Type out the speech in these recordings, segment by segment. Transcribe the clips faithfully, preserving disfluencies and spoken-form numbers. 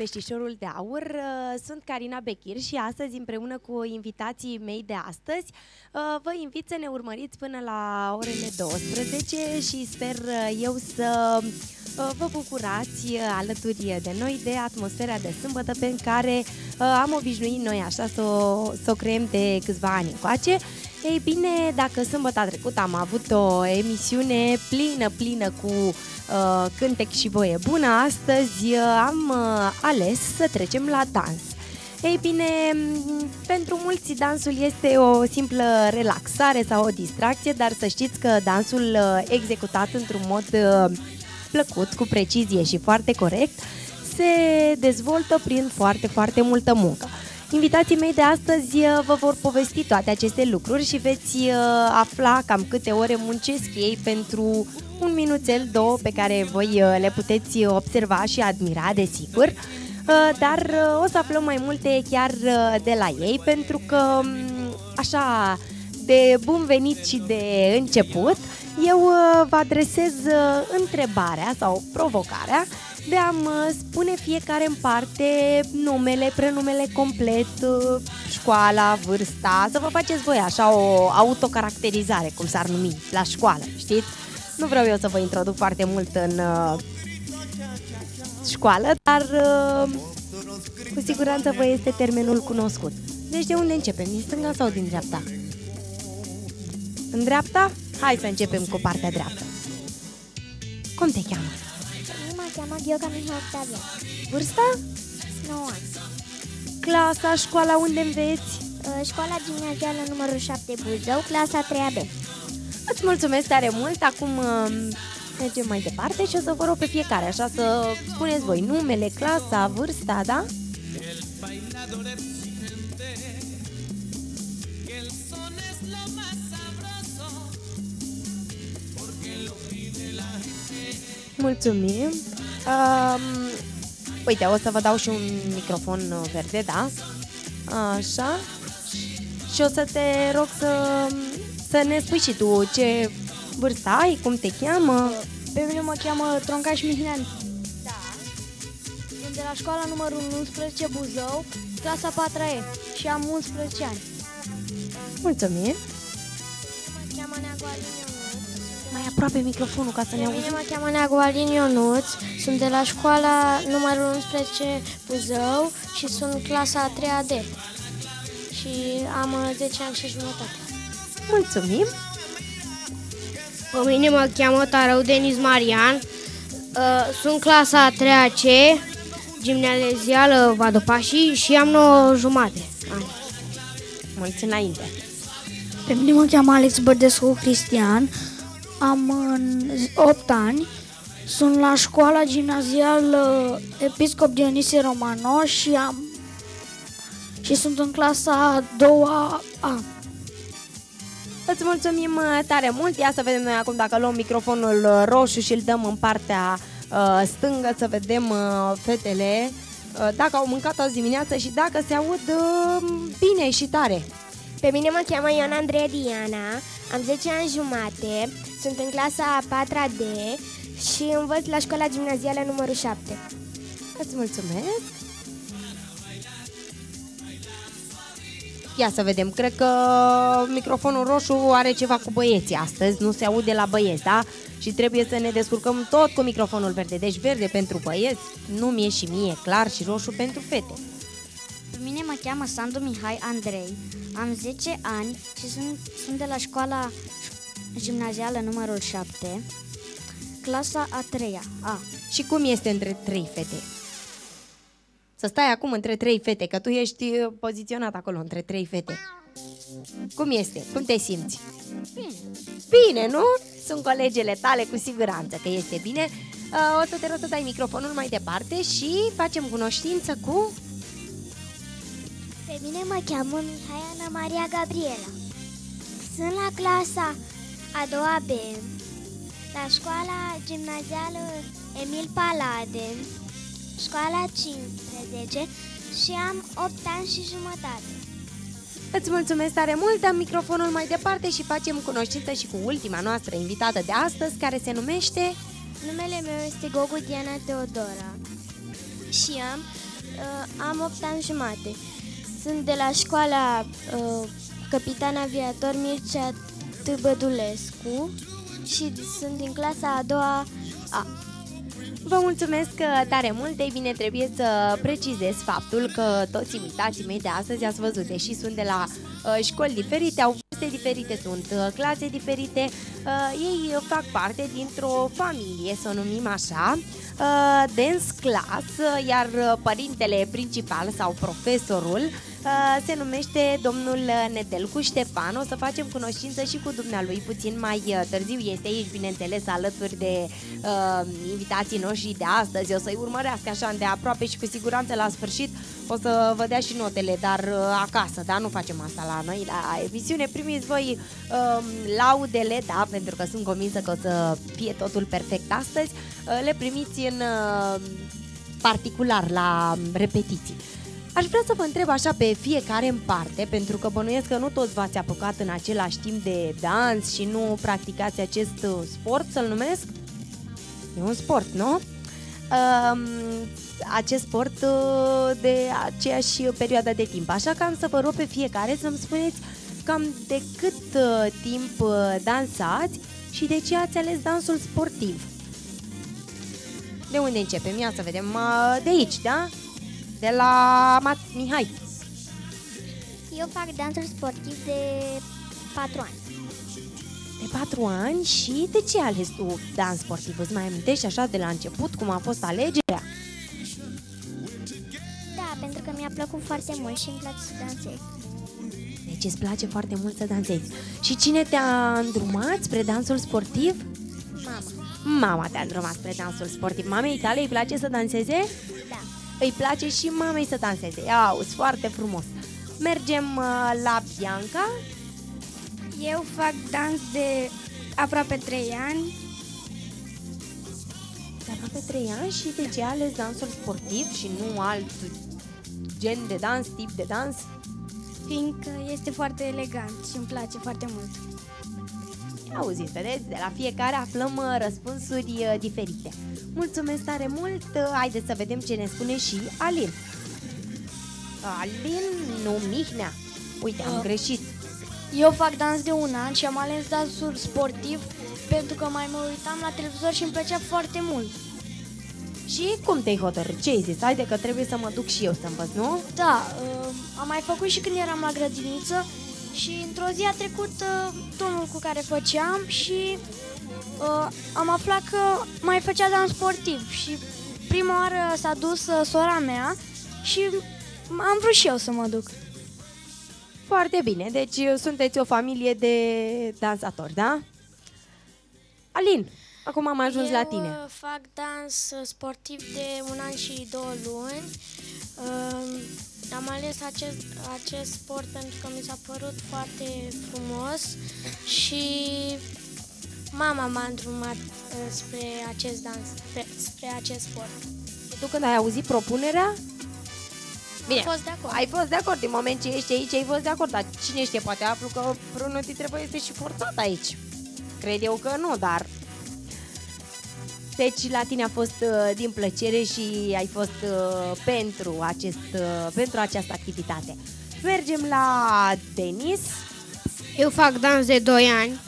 Peștișorul de Aur. Sunt Carina Bechir și astăzi, împreună cu invitații mei de astăzi, vă invit să ne urmăriți până la orele douăsprezece și sper eu să vă bucurați alături de noi de atmosfera de sâmbătă pe care am obișnuit noi așa să o, să o creăm de câțiva ani încoace. Ei bine, dacă sâmbăta trecută am avut o emisiune plină, plină cu uh, cântec și voie bună, astăzi uh, am uh, ales să trecem la dans. Ei bine, pentru mulți dansul este o simplă relaxare sau o distracție, dar să știți că dansul uh, executat într-un mod uh, plăcut, cu precizie și foarte corect, se dezvoltă prin foarte, foarte multă muncă. Invitații mei de astăzi vă vor povesti toate aceste lucruri și veți afla cam câte ore muncesc ei pentru un minuțel, două, pe care voi le puteți observa și admira, desigur, dar o să aflăm mai multe chiar de la ei, pentru că, așa, de bun venit și de început, eu vă adresez întrebarea sau provocarea de a-mi spune fiecare în parte numele, prenumele complet, școala, vârsta, să vă faceți voi așa o autocaracterizare, cum s-ar numi, la școală, știți? Nu vreau eu să vă introduc foarte mult în uh, școală, dar uh, cu siguranță vă este termenul cunoscut. Deci de unde începem? Din stânga sau din dreapta? În dreapta? Hai să începem cu partea dreaptă. Cum te cheamă? Mă cheamă Gheorghe Mihai Octavian. Vârsta? nouă ani. Clasa, școala unde înveți? Școala gimnazială numărul șapte Buzău, clasa a treia B. Îți mulțumesc tare mult. Acum mergem mai departe și o să vă rog pe fiecare așa să spuneți voi numele, clasa, vârsta, da? Mulțumim. Um, uite, o să vă dau și un microfon verde, da? Așa. Și o să te rog să, să ne spui și tu ce vârstă ai, cum te cheamă. Pe mine mă cheamă Troncaș Mihnean. Da. Sunt de la școala numărul unsprezece Buzău, clasa a patra E și am unsprezece ani. Mulțumim. Mă cheamă Neagu Alin Ionuț. Mai aproape microfonul ca să ne Pe auzi. mine mă cheamă Neagu Alin Ionuț, sunt de la școala numărul unsprezece Buzău și sunt clasa a treia D. Și am zece ani și jumătate. Mulțumim. Pe mine mă cheamă Tarău Denis Marian, uh, sunt clasa a treia C, gimnazială Vadopașii și am nouă jumate ani. Mulți înainte. Pe mine mă cheamă Alex Bărdescu Cristian, am opt ani, sunt la școala gimnazială Episcop Dionisie Romano și am și sunt în clasa a doua A. Îți mulțumim tare mult. Ia să vedem noi acum dacă luăm microfonul roșu și îl dăm în partea uh, stângă să vedem uh, fetele uh, dacă au mâncat azi dimineață și dacă se aud uh, bine și tare. Pe mine mă cheamă Iona Andreea Diana, am zece ani jumate, sunt în clasa a patra D și învăț la școala gimnazială numărul șapte. Îți mulțumesc. Ia să vedem, cred că microfonul roșu are ceva cu băieții astăzi, nu se aude la băieți, da? Și trebuie să ne descurcăm tot cu microfonul verde, deci verde pentru băieți, nu mie și mie, clar, și roșu pentru fete. Pe mine mă cheamă Sandu Mihai Andrei, am zece ani și sunt, sunt de la școala gimnazială numărul șapte, clasa a treia A. Și cum este între trei fete? Să stai acum între trei fete, că tu ești poziționat acolo între trei fete. Cum este? Cum te simți? Bine. Bine, nu? Sunt colegele tale, cu siguranță că este bine. O să te rog să dai microfonul mai departe și facem cunoștință cu... Pe mine mă cheamă Mihai Ana Maria Gabriela. Sunt la clasa a doua B, la școala gimnazială Emil Palade, școala cincisprezece și am opt ani și jumătate. Îți mulțumesc tare mult, dăm microfonul mai departe și facem cunoștință și cu ultima noastră invitată de astăzi, care se numește... Numele meu este Gogu Diana Teodora și am Uh, am opt ani jumate. Sunt de la școala uh, Capitan Aviator Mircea Tâbădulescu și sunt din clasa a doua A. Vă mulțumesc tare mult. Ei bine, trebuie să precizez faptul că toți invitații mei de astăzi, ați văzut, deși sunt de la uh, școli diferite, au vârste diferite, sunt uh, clase diferite, uh, ei fac parte dintr-o familie, să o numim așa, uh, dance class, uh, iar părintele principal sau profesorul uh, se numește domnul Nedelcu Ștefan. O să facem cunoștință și cu dumnealui puțin mai uh, târziu. Este aici, bineînțeles, alături de uh, invitații noștri de astăzi. O să-i urmărească așa de aproape și cu siguranță la sfârșit o să vă dea și notele, dar uh, acasă, da? Nu facem asta la noi, la emisiune. Primiți voi uh, laudele, da? Pentru că sunt convinsă că o să fie totul perfect astăzi. Uh, le primiți în uh, particular la repetiții. Aș vrea să vă întreb așa pe fiecare în parte, pentru că bănuiesc că nu toți v-ați apucat în același timp de dans și nu practicați acest sport, să-l numesc? E un sport, nu? Um, acest sport uh, de aceeași perioadă de timp. Așa că am să vă rog pe fiecare să-mi spuneți cam de cât uh, timp uh, dansați și de ce ați ales dansul sportiv. De unde începem? Ia să vedem. Uh, de aici, da? De la Mat- Mihai. Eu fac dansul sportiv de patru ani. De patru ani și de ce ai ales tu dans sportiv? Îți mai amintești așa de la început cum a fost alegerea? Da, pentru că mi-a plăcut foarte mult și îmi place să dansez. Deci îți place foarte mult să dansezi. Și cine te-a îndrumat spre dansul sportiv? Mama. Mama te-a îndrumat spre dansul sportiv. Mamei tale îi place să danseze? Da. Îi place și mamei să danseze. Auzi, foarte frumos. Mergem uh, la Bianca. Eu fac dans de aproape trei ani. De aproape trei ani și de ce ai ales dansul sportiv și nu alt gen de dans, tip de dans? Fiindcă este foarte elegant și îmi place foarte mult. Auziți, vedeți, de la fiecare aflăm uh, răspunsuri uh, diferite. Mulțumesc tare mult. Uh, haideți să vedem ce ne spune și Alin. Alin, nu Mihnea. Uite, am Uh. greșit. Eu fac dans de un an și am ales dansul sportiv pentru că mai mă uitam la televizor și îmi plăcea foarte mult. Și cum te-ai hotărât? Ce ai zis? Haide că trebuie să mă duc și eu să învăț, nu? Da, uh, am mai făcut și când eram la grădiniță și într-o zi a trecut uh, domnul cu care făceam și uh, am aflat că mai făcea dans sportiv și prima oară s-a dus uh, sora mea și am vrut și eu să mă duc. Foarte bine, deci sunteți o familie de dansatori, da? Alin, acum am ajuns Eu la tine. uh, fac dans uh, sportiv de un an și două luni. Uh, am ales acest, acest sport pentru că mi s-a părut foarte frumos și mama m-a îndrumat uh, spre acest dans, spre, spre acest sport. Tu când ai auzit propunerea? Bine, Am fost de acord. ai fost de acord, din moment ce ești aici, ai fost de acord, dar cine știe, poate aflu că vreunul dintre voi este și forțat aici. Cred eu că nu, dar... Deci la tine a fost uh, din plăcere și ai fost uh, pentru, acest, uh, pentru această activitate. Mergem la Denis. Eu fac dans de doi ani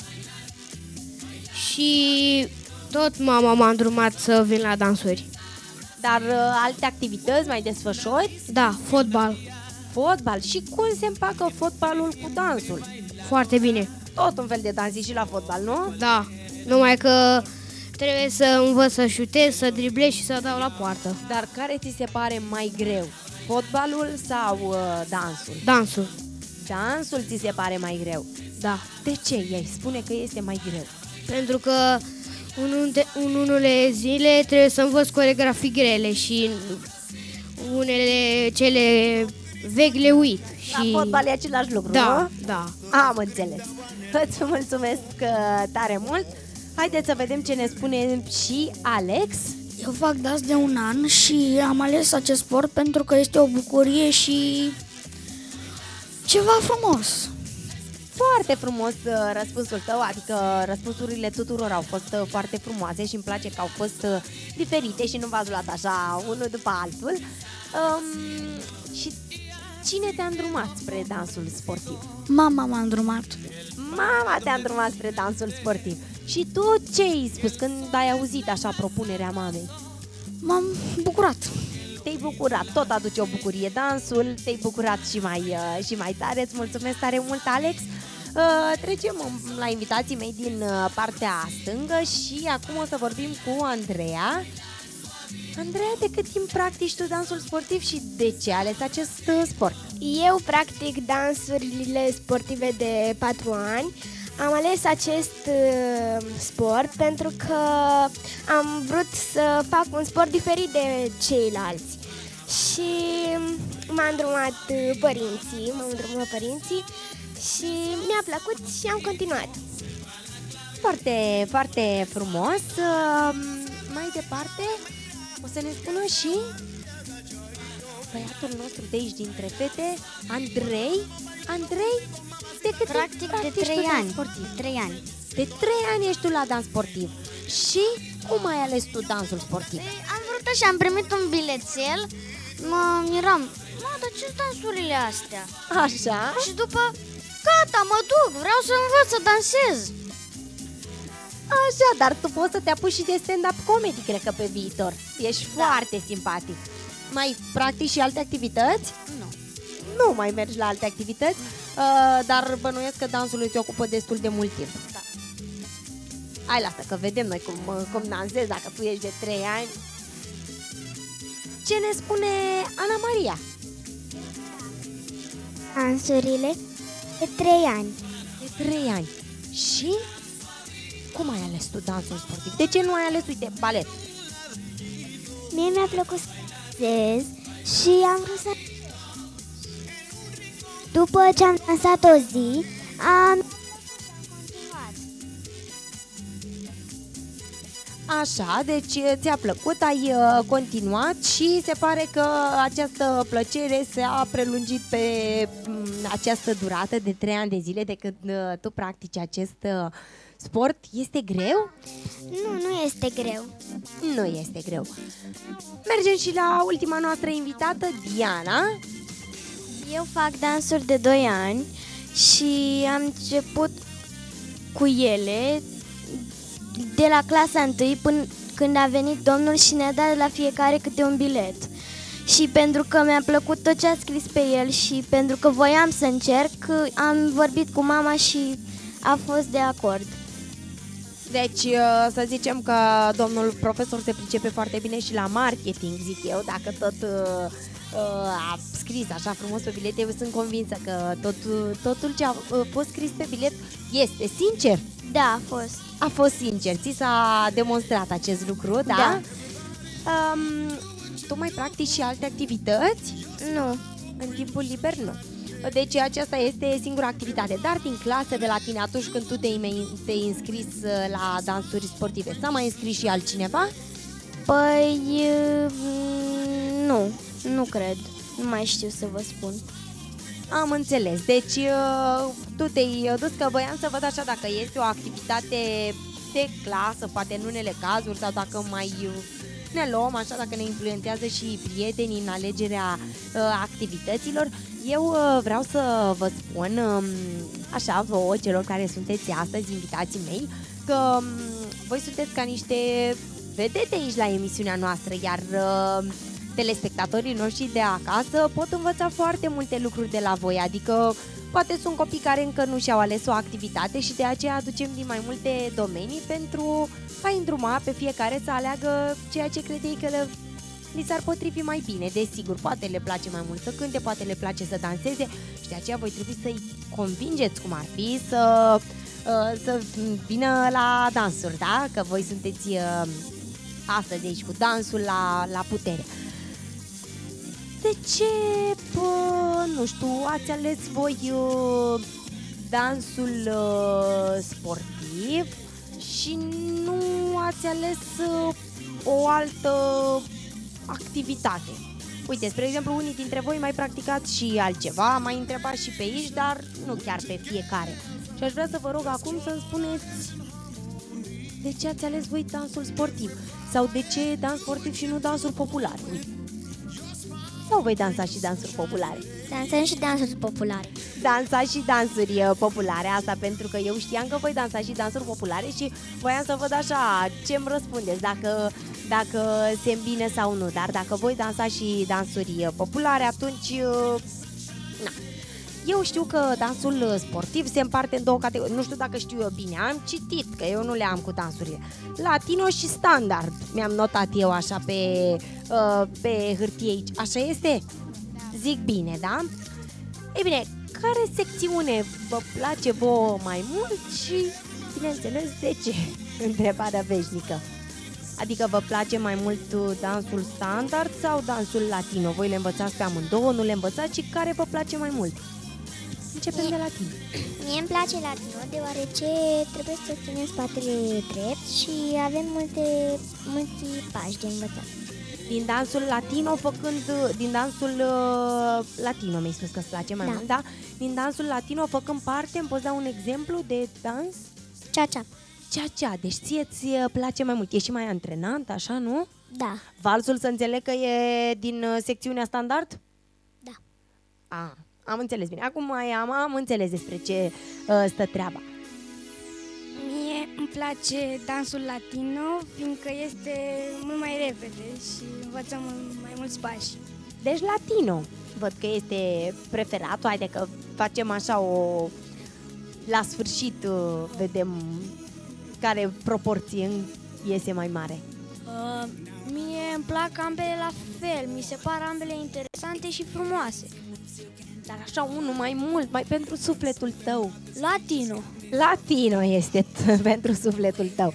și tot mama m-a îndrumat să vin la dansuri. Dar uh, alte activități mai desfășori? Da, fotbal. Fotbal. Și cum se împacă fotbalul cu dansul? Foarte bine. Tot un fel de dans și la fotbal, nu? Da, numai că trebuie să învăț să șutez, să driblez și să dau la poartă. Dar care ți se pare mai greu? Fotbalul sau uh, dansul? Dansul. Dansul ți se pare mai greu. Da. De ce? Ei spune că este mai greu. Pentru că în, de, în unele zile trebuie să învăț coreografii grele și unele cele vechi le uit. Și... La fotbal e același lucru, Da, nu? da. Am înțeles. Îți mulțumesc uh, tare mult. Haideți să vedem ce ne spune și Alex. Eu fac dans de un an și am ales acest sport pentru că este o bucurie și ceva frumos. foarte frumos uh, răspunsul tău, adică răspunsurile tuturor au fost uh, foarte frumoase și îmi place că au fost uh, diferite și nu v-ați luat așa unul după altul. Um, și cine te-a îndrumat spre dansul sportiv? Mama m-a îndrumat. Mama te-a îndrumat spre dansul sportiv. Și tu ce ai spus când ai auzit așa propunerea mamei? M-am bucurat. Te-ai bucurat, tot aduce o bucurie dansul, te-ai bucurat și mai, uh, și mai tare. Îți mulțumesc tare mult, Alex. Uh, trecem la invitații mei din uh, partea stângă și acum o să vorbim cu Andreea. Andreea, de cât timp practici tu dansul sportiv și de ce ai ales acest uh, sport? Eu practic dansurile sportive de patru ani. Am ales acest uh, sport pentru că am vrut să fac un sport diferit de ceilalți. Și m-a îndrumat părinții, m-au îndrumat părinții și mi-a plăcut și am continuat. Foarte, foarte frumos. Uh, mai departe, o să ne spună și băiatul nostru de aici, dintre fete, Andrei. Andrei, de cât Practic de practici trei tu dans ani. sportiv? trei ani. De trei ani ești tu la dans sportiv. Și cum ai ales tu dansul sportiv? Păi, am vrut așa, am primit un bilețel, mă miram, mă, dar ce dansurile astea? Așa? Și după, gata, mă duc, vreau să învăț să dansez. Așa, dar tu poți să te apuci și de stand-up comedy, cred că pe viitor. Ești Da. foarte simpatic. Mai practici și alte activități? Nu. Nu mai mergi la alte activități, uh, dar bănuiesc că dansul îți ocupă destul de mult timp. Da. Hai, lasă că vedem noi cum, uh, cum dansezi dacă tu ești de trei ani. Ce ne spune Ana Maria? Dansurile de trei ani. De trei ani. Și cum ai ales tu dansul sportiv? De ce nu ai ales, uite, balet? Mie mi-a plăcut să dansez și am vrut să... După ce am dansat o zi, am continuat. Așa, deci ți-a plăcut, ai uh, continuat și se pare că această plăcere s-a prelungit pe m, această durată de trei ani de zile de când uh, tu practici acest uh, sport. Este greu? Nu, nu este greu. Nu este greu. Mergem și la ultima noastră invitată, Diana. Eu fac dansuri de doi ani și am început cu ele de la clasa întâi până când a venit domnul și ne-a dat la fiecare câte un bilet. Și pentru că mi-a plăcut tot ce a scris pe el și pentru că voiam să încerc, am vorbit cu mama și a fost de acord. Deci să zicem că domnul profesor se pricepe foarte bine și la marketing, zic eu, dacă tot uh, uh, a scris așa frumos pe bilet. Eu sunt convinsă că tot, totul ce a fost scris pe bilet este sincer. Da, a fost. A fost sincer, ți s-a demonstrat acest lucru, da? Da. Um, tu mai practici și alte activități? Nu. În timpul liber, nu. Deci aceasta este singura activitate. Dar din clasă de la tine, atunci când tu te-ai, te-ai înscris la dansuri sportive, s-a mai înscris și altcineva? Păi, mm, nu, nu cred. Nu mai știu să vă spun. Am înțeles. Deci tu te-ai dus, că voiam să văd așa dacă este o activitate de clasă, poate în unele cazuri, sau dacă mai ne luăm așa, dacă ne influențează și prietenii în alegerea uh, activităților. Eu uh, vreau să vă spun, um, așa, vouă, celor care sunteți astăzi invitații mei, că um, voi sunteți ca niște vedete aici la emisiunea noastră, iar uh, telespectatorii noștri de acasă pot învăța foarte multe lucruri de la voi, adică poate sunt copii care încă nu și-au ales o activitate și de aceea aducem din mai multe domenii pentru a îndruma pe fiecare să aleagă ceea ce crede ei că le, li s-ar potrivi mai bine. Desigur, poate le place mai mult să cânte, poate le place să danseze și de aceea voi trebui să-i convingeți cum ar fi să, să vină la dansuri, da? Că voi sunteți astăzi aici cu dansul la, la putere. De ce, pă, nu știu, ați ales voi uh, dansul uh, sportiv și nu ați ales uh, o altă activitate? Uite, spre exemplu, unii dintre voi mai practicați și altceva, mai întrebați și pe aici, dar nu chiar pe fiecare. Și aș vrea să vă rog acum să-mi spuneți de ce ați ales voi dansul sportiv? Sau de ce dans sportiv și nu dansuri populare? Uite. Sau voi dansa și dansuri populare? Dansăm și dansuri populare. Dansa și dansuri uh, populare, asta pentru că eu știam că voi dansa și dansuri populare și voiam să văd așa ce-mi răspundeți, dacă, dacă se îmbine sau nu. Dar dacă voi dansa și dansuri uh, populare, atunci... Uh, na. Eu știu că dansul sportiv se împarte în două categorii. Nu știu dacă știu eu bine, am citit, că eu nu le am cu dansurile. Latino și standard. Mi-am notat eu așa pe, uh, pe hârtie aici. Așa este? Zic bine, da? Ei bine, care secțiune vă place vouă mai mult și, bineînțeles, de ce? Întrebarea veșnică. Adică vă place mai mult dansul standard sau dansul latino? Voi le învățați pe amândouă, nu le învățați și care vă place mai mult? Începem de latino. Mie îmi place latino deoarece trebuie să ținem spatele drept și avem multe, mulți pași de învățat. Din dansul latino făcând, din dansul uh, latino mi-ai spus că îți place mai Da. mult, da? Din dansul latino făcând parte, îmi poți da un exemplu de dans? Cea-cea. Cea-cea, deci ție ți place mai mult, e și mai antrenant, așa, nu? Da. Valsul să înțeleg că e din uh, secțiunea standard? Da. A, am înțeles bine, acum mai am, am înțeles despre ce uh, stă treaba. Mie îmi place dansul latino, fiindcă este mult mai repede și învățăm mai mulți pași. Deci latino, văd că este preferatul, haide că facem așa o... La sfârșit uh, vedem care proporție iese mai mare. Uh, mie îmi plac ambele la fel, mi se par ambele interesante și frumoase. Dar așa unul mai mult, mai pentru sufletul tău. Latino. Latino este t- pentru sufletul tău.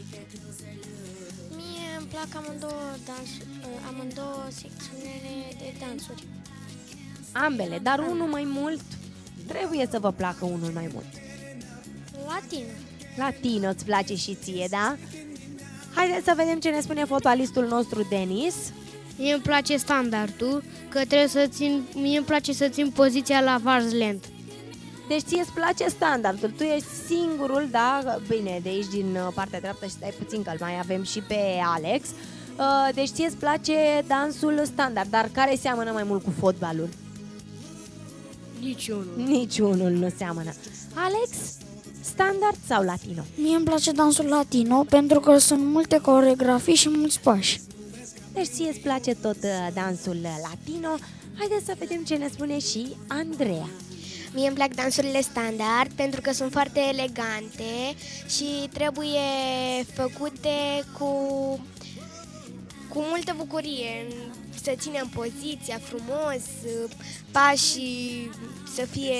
Mie îmi plac amândouă, dans, amândouă secțiunile de dansuri. Ambele, dar unul mai mult, trebuie să vă placă unul mai mult. Latino. Latino îți place și ție, da? Haideți să vedem ce ne spune fotbalistul nostru Denis. Mie îmi place standardul, că trebuie să țin, mie îmi place să țin poziția la vars lent. Deci ție îți place standardul, tu ești singurul, da? Bine, de aici din partea dreaptă și stai puțin că mai avem și pe Alex. Deci ție îți place dansul standard, dar care seamănă mai mult cu fotbalul? Niciunul. Niciunul nu seamănă. Alex, standard sau latino? Mie îmi place dansul latino pentru că sunt multe coreografii și mulți pași. Deci ție îți place tot uh, dansul latino. Haideți să vedem ce ne spune și Andreea. Mie îmi plac dansurile standard pentru că sunt foarte elegante și trebuie făcute cu, cu multă bucurie, să ținem poziția frumos, pașii să fie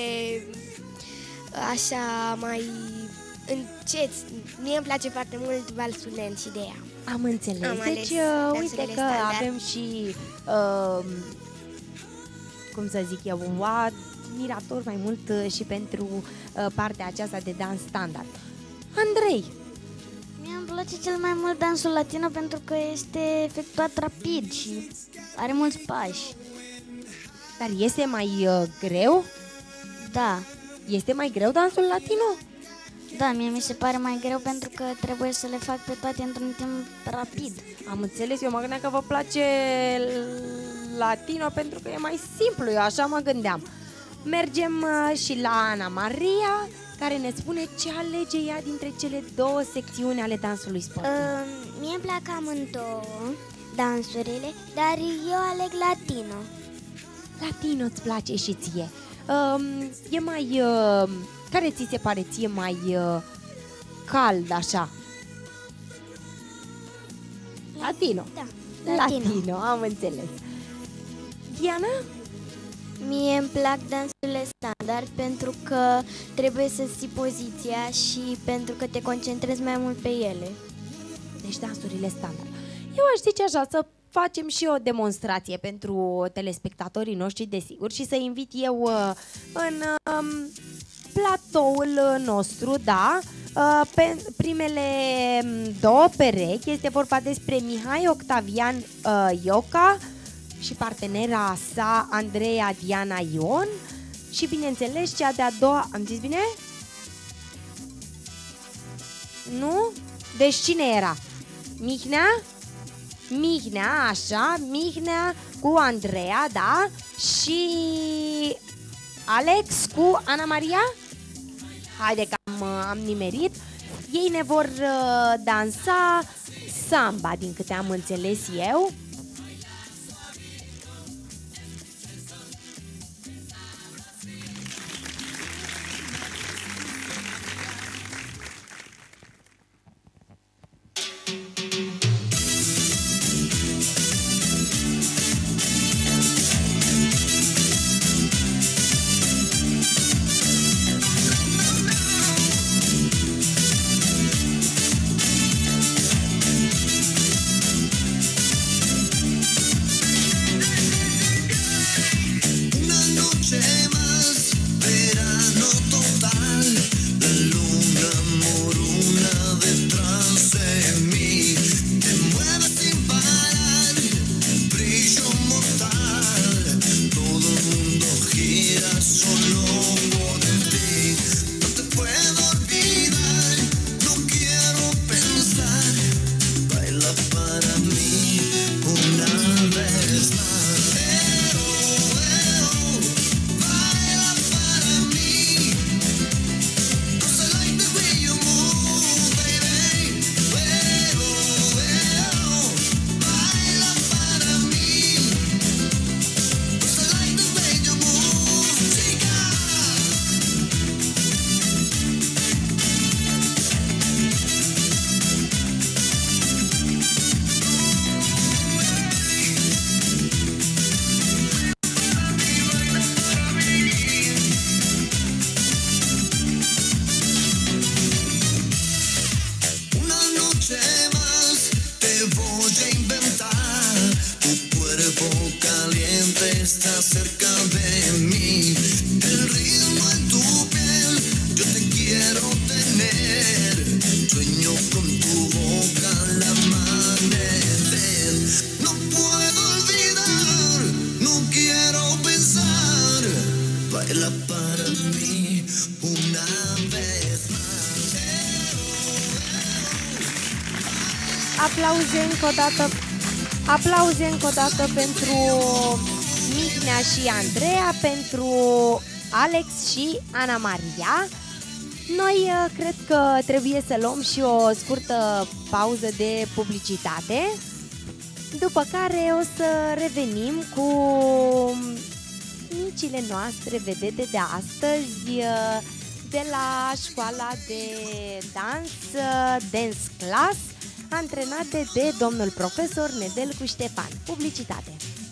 așa mai înceți. Mie îmi place foarte mult valsul lent și de ea. Am înțeles. Am deci, ales uh, uite dansurile că standard. avem și, uh, cum să zic eu, un admirator mai mult uh, și pentru uh, partea aceasta de dans standard. Andrei, Mie îmi place cel mai mult dansul latino pentru că este efectuat rapid și are mulți pași. dar este mai uh, greu? Da, Este mai greu dansul latino? da, mie mi se pare mai greu pentru că trebuie să le fac pe toate într-un timp rapid. Am înțeles, eu mă gândeam că vă place latino pentru că e mai simplu, eu așa mă gândeam. Mergem uh, și la Ana Maria, care ne spune ce alege ea dintre cele două secțiuni ale dansului sportiv. Uh, mie îmi plac amândouă dansurile, dar eu aleg latino. Latino îți place și ție. Uh, e mai... Uh, care ți se pare ție mai uh, cald, așa? Latino. Da, Latino. latino. Latino, am înțeles. Diana? Mie îmi plac dansurile standard pentru că trebuie să ții poziția și pentru că te concentrezi mai mult pe ele. Deci dansurile standard. Eu aș zice așa, să facem și o demonstrație pentru telespectatorii noștri, desigur, și să invit eu uh, în um, platoul nostru, da, uh, pe primele două perechi. Este vorba despre Mihai Octavian uh, Ioca și partenera sa Andreea Diana Ion și, bineînțeles, cea de-a doua... Am zis bine? Nu? Deci cine era? Mihnea? Mihnea, așa, Mihnea cu Andreea, da? Și Alex cu Ana Maria? Haide că am, am nimerit. Ei ne vor uh, dansa samba, din câte am înțeles eu. Aplauze încă o dată, aplauze încă o dată pentru Mihnea și Andreea, pentru Alex și Ana Maria. Noi cred că trebuie să luăm și o scurtă pauză de publicitate, după care o să revenim cu micile noastre vedete de astăzi de la școala de dans Dance Class, antrenate de domnul profesor Nedelcu Ștefan. Publicitate.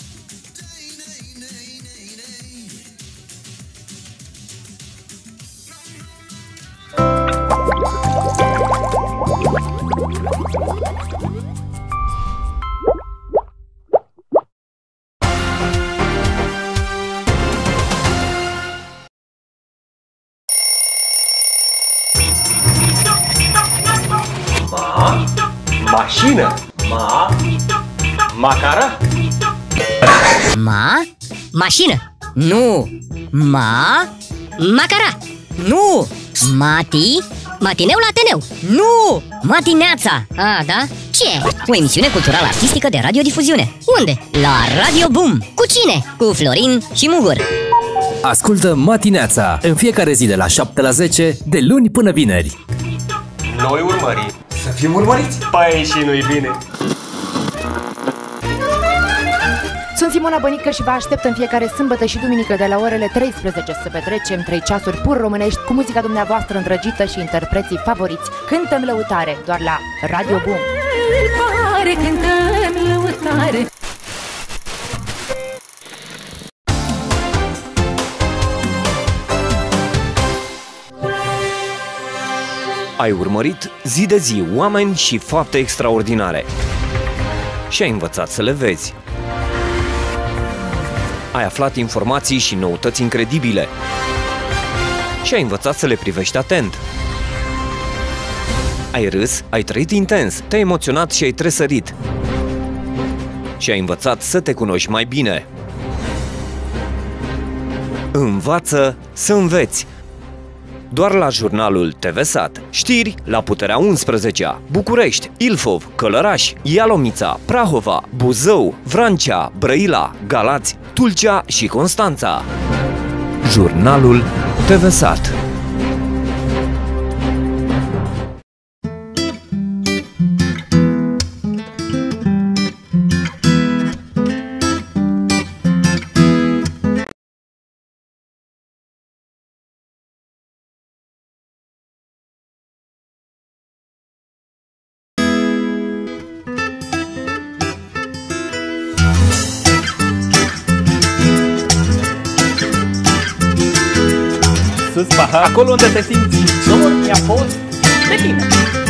Ma, mașină. Ma, macara. Ma, mașină. Nu. Ma, macara. Nu. Mati, matineu la Ateneu. Nu. Matineața. A, da? Ce? O emisiune culturală artistică de radiodifuziune. Unde? La Radio Boom. Cu cine? Cu Florin și Mugur. Ascultă Matineața în fiecare zi de la șapte la zece, de luni până vineri. Noi urmărim. Să fim urmăriți? Păi și nu-i bine. Sunt Simona Bănică și vă aștept în fiecare sâmbătă și duminică de la orele treisprezece să petrecem trei ceasuri pur românești cu muzica dumneavoastră îndrăgită și interpreții favoriți. Cântăm lăutare doar la Radio Boom. Cântăm lăutare. Ai urmărit zi de zi oameni și fapte extraordinare și ai învățat să le vezi. Ai aflat informații și noutăți incredibile și ai învățat să le privești atent. Ai râs, ai trăit intens, te-ai emoționat și ai tresărit. și ai învățat să te cunoști mai bine. Învață să înveți. Doar la jurnalul T V Sat. Știri la Puterea unsprezecea, București, Ilfov, Călăraș, Ialomița, Prahova, Buzău, Vrancea, Brăila, Galați, Tulcea și Constanța. Jurnalul T V Sat. Sus, pahar. Acolo unde te simți dor, mi-a fost de tine.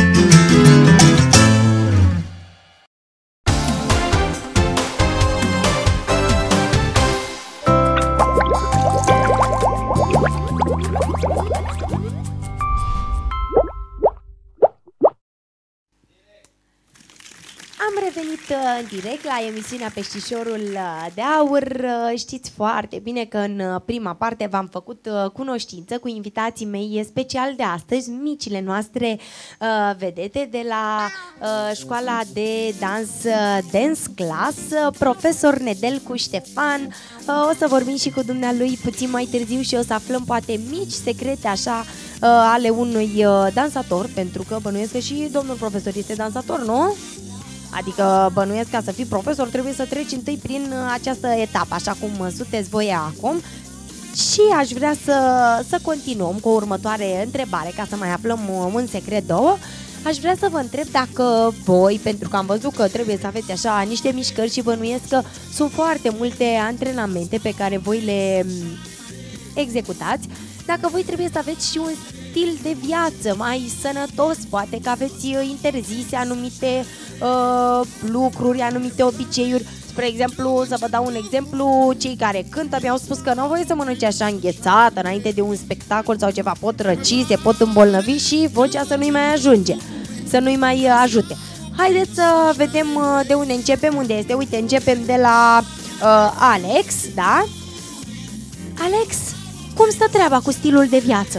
Am revenit în direct la emisiunea Peștișorul de Aur. Știți foarte bine că în prima parte v-am făcut cunoștință cu invitații mei special de astăzi, micile noastre vedete de la școala de dans Dance Class, profesor Nedelcu Ștefan. O să vorbim și cu dumnealui puțin mai târziu și o să aflăm poate mici secrete așa ale unui dansator, pentru că bănuiesc că și domnul profesor este dansator, nu? Adică bănuiesc ca să fii profesor trebuie să treci întâi prin această etapă, așa cum sunteți voi acum. Și aș vrea să, să continuăm cu o următoare întrebare, ca să mai aflăm un secret două. Aș vrea să vă întreb dacă voi, pentru că am văzut că trebuie să aveți așa niște mișcări și bănuiesc că sunt foarte multe antrenamente pe care voi le executați, dacă voi trebuie să aveți și un stil de viață mai sănătos, poate că aveți interzise anumite uh, lucruri, anumite obiceiuri. Spre exemplu, să vă dau un exemplu, cei care cântă mi-au spus că nu au voie să mănânce așa înghețată înainte de un spectacol sau ceva, pot răci, se pot îmbolnăvi și vocea să nu-i mai ajunge, să nu-i mai ajute. Haideți să vedem de unde începem, unde este. Uite, începem de la uh, Alex, da? Alex, cum stă treaba cu stilul de viață?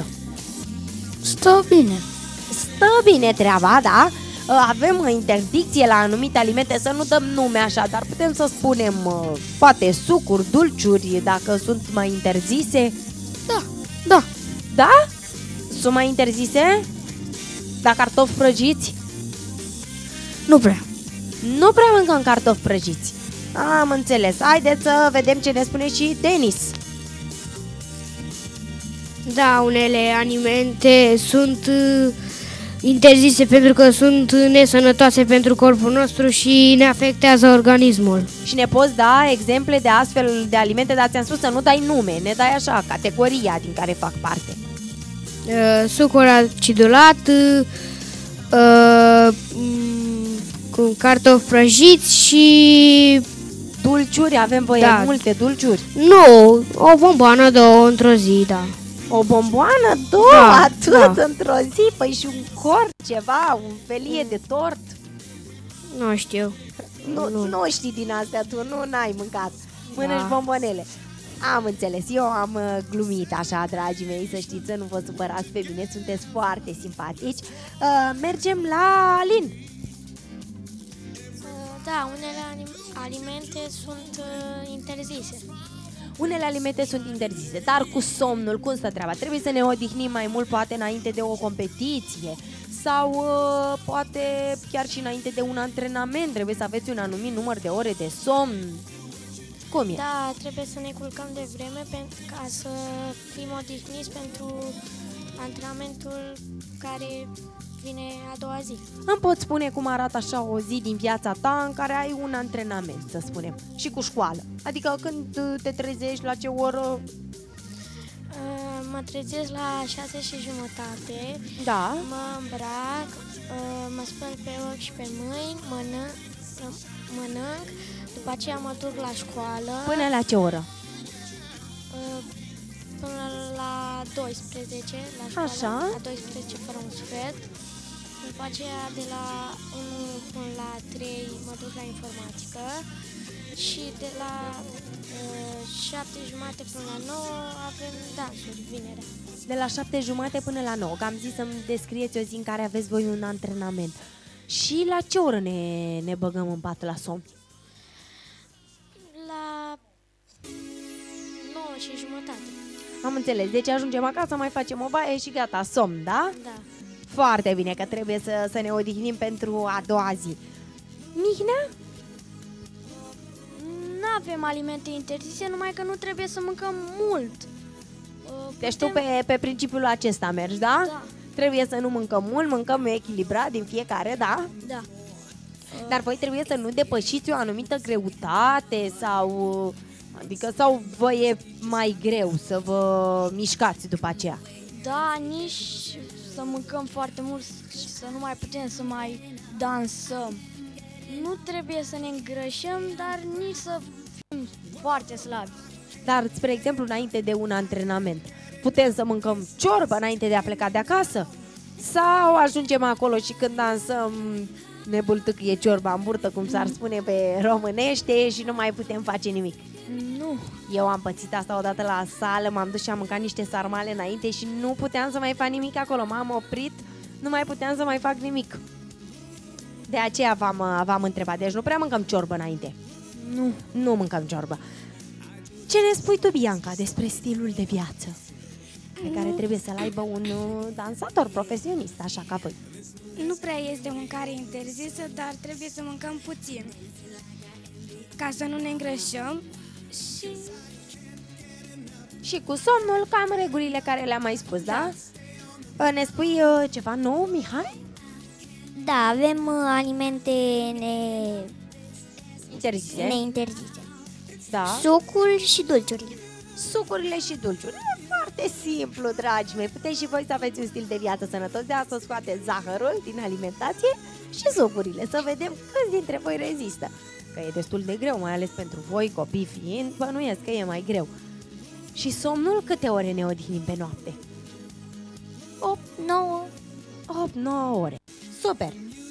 Stă bine. Stă bine treaba, da? Avem interdicție la anumite alimente, să nu dăm nume așa, dar putem să spunem poate sucuri, dulciuri, dacă sunt mai interzise? Da, da. Da? Sunt mai interzise? Da, cartofi prăjiți? Nu prea. Nu prea mâncăm cartofi prăjiți. Am înțeles. Haideți să vedem ce ne spune și Denis. Da, unele alimente sunt uh, interzise pentru că sunt nesănătoase pentru corpul nostru și ne afectează organismul. Și ne poți da exemple de astfel de alimente, dar ți-am spus să nu dai nume, ne dai așa categoria din care fac parte. Uh, sucul acidulat, uh, uh, cu cartofi prăjiți și dulciuri, avem voie da. multe dulciuri. Nu, o bomboană, două într-o zi, da. O bomboană, două, da, atât da. într-o zi? Păi și un cort, ceva, un felie de tort? Nu știu. Nu, nu. nu știi din astea tu, nu n-ai mâncat. Mănânci da. bombonele. Am înțeles, eu am uh, glumit așa, dragii mei, să știți, să nu vă supărați pe mine, sunteți foarte simpatici. Uh, mergem la Alin. Uh, da, unele alimente sunt uh, interzise. Unele alimente sunt interzise, dar cu somnul, cum stă treaba? Trebuie să ne odihnim mai mult, poate înainte de o competiție sau uh, poate chiar și înainte de un antrenament. Trebuie să aveți un anumit număr de ore de somn. Cum e? Da, trebuie să ne culcăm de vreme pentru ca să fim odihniți pentru antrenamentul care vine a doua zi. Îmi poți spune cum arată așa o zi din viața ta în care ai un antrenament, să spunem, și cu școală? Adică când te trezești, la ce oră? Uh, mă trezesc la șase și jumătate. Da. Mă îmbrac, uh, mă spăl pe ochi și pe mâini, mănânc, mănânc, după aceea mă duc la școală. Până la ce oră? Uh, până la douăsprezece, la școală. Așa. La douăsprezece fără un sfert. După aceea de la unu până la trei mă duc la informatică. și de la uh, șapte jumate până la nouă avem dansuri vinerea. De la șapte jumate până la nouă, că am zis să-mi descrieți o zi în care aveți voi un antrenament. Și la ce oră ne, ne băgăm în pat la somn? La nouă și jumătate. Am înțeles, deci ajungem acasă, mai facem o baie și gata, somn, da? Da. Foarte bine, că trebuie să, să ne odihnim pentru a doua zi. Mihnea? Nu avem alimente interzise, numai că nu trebuie să mâncăm mult. Deci tu pe, pe principiul acesta mergi, da? Da. Trebuie să nu mâncăm mult, mâncăm echilibrat din fiecare, da? Da. Dar voi trebuie să nu depășiți o anumită greutate sau... Adică sau vă e mai greu să vă mișcați după aceea? Da, nici să mâncăm foarte mult și să nu mai putem să mai dansăm. Nu trebuie să ne îngrășăm, dar nici să fim foarte slabi. Dar, spre exemplu, înainte de un antrenament, putem să mâncăm ciorbă înainte de a pleca de acasă? Sau ajungem acolo și când dansăm ne bâltâcâie ciorba în burtă, cum s-ar spune pe românește, și nu mai putem face nimic? Nu. Eu am pățit asta odată la sală, m-am dus și am mâncat niște sarmale înainte și nu puteam să mai fac nimic acolo. M-am oprit, nu mai puteam să mai fac nimic. De aceea v-am, v-am întrebat. Deci nu prea mâncăm ciorbă înainte. Nu. Nu mâncăm ciorbă. Ce ne spui tu, Bianca, despre stilul de viață pe care trebuie să-l aibă un dansator profesionist, așa ca voi? Nu prea este mâncare interzisă, dar trebuie să mâncăm puțin, ca să nu ne îngrășăm. Și... și cu somnul, cam regulile care le-am mai spus, da? da? Ne spui uh, ceva nou, Mihai? Da, avem uh, alimente ne... interzise. neinterzise. Da. Sucul și dulciurile. Sucurile și dulciurile. Foarte simplu, dragii mei. Puteți și voi să aveți un stil de viață sănătos. De asta scoateți zahărul din alimentație și sucurile. Să vedem câți dintre voi rezistă. Că e destul de greu, mai ales pentru voi, copii fiind, bănuiesc că e mai greu. Și somnul, câte ore ne odihnim pe noapte? opt nouă. opt nouă ore. Super!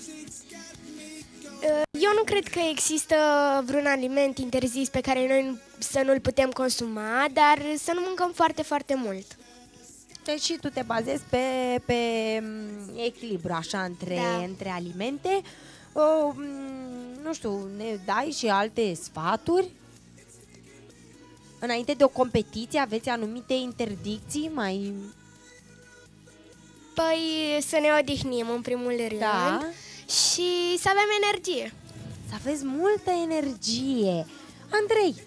Eu nu cred că există vreun aliment interzis pe care noi să nu-l putem consuma, dar să nu mâncăm foarte, foarte mult. Deci și tu te bazezi pe, pe echilibru, așa, între, Da. între alimente. Uh, nu știu, ne dai și alte sfaturi? Înainte de o competiție aveți anumite interdicții mai... Păi să ne odihnim în primul rând, Da. și să avem energie. Să aveți multă energie. Andrei,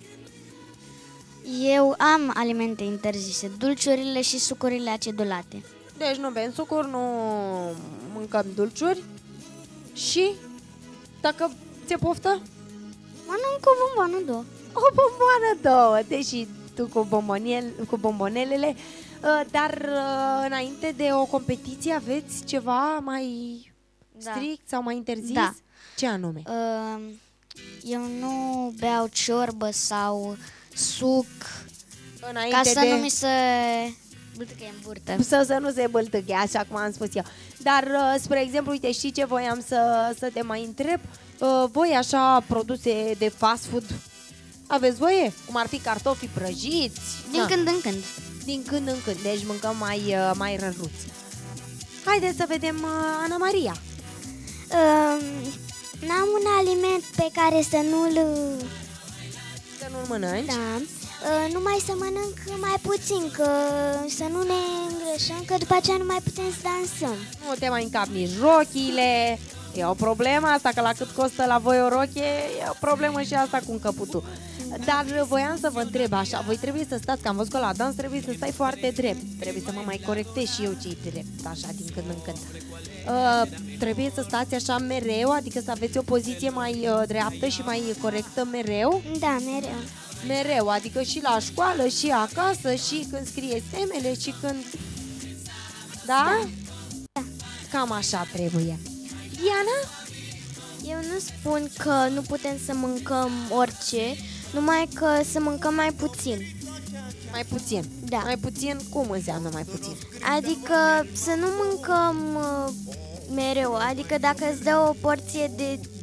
Eu am alimente interzise, dulciurile și sucurile acidulate. deci nu bem sucuri, nu mâncăm dulciuri. Și dacă ți-e poftă? Mănânc o bomboană, două. O bomboană, două, deși tu cu, bombonel, cu bombonelele. Uh, Dar uh, înainte de o competiție aveți ceva mai Da. strict sau mai interzis? Da. Ce anume? Uh, eu nu beau ciorbă sau suc Înainte ca să de... nu mi se bâltâie în burtă. Să, să nu se bâltâche, așa cum am spus eu. Dar, uh, spre exemplu, uite, știi ce voiam să, să te mai întreb? Uh, voi așa produse de fast food aveți voie? Cum ar fi cartofii prăjiți? Din Na. când în când. Din când în când, deci mâncăm mai, uh, mai răruți. Haideți să vedem uh, Ana Maria. Um, N-am un aliment pe care să nu-l... Să nu-l mănânci? Da. Uh, numai să mănânc mai puțin, că să nu ne îngrășăm, că după aceea nu mai putem să dansăm. Nu te mai încap nici rochile. E o problemă asta, că la cât costă la voi o rochie, e o problemă și asta cu încăputul. Dar voiam să vă întreb așa, voi trebuie să stați, că am văzut că la dans trebuie să stai foarte drept. Trebuie să mă mai corectez și eu ce-i drept, așa, din când în când. Uh, trebuie să stați așa mereu, adică să aveți o poziție mai uh, dreaptă și mai corectă mereu? Da, mereu. Mereu, adică și la școală, și acasă, și când scrieți temele, și când... Da? Da. Cam așa trebuie. Diana? Eu nu spun că nu putem să mâncăm orice, numai că să mâncăm mai puțin. Mai puțin? Da. Mai puțin? Cum înseamnă mai puțin? Adică să nu mâncăm uh, mereu, adică dacă îți dă o porție de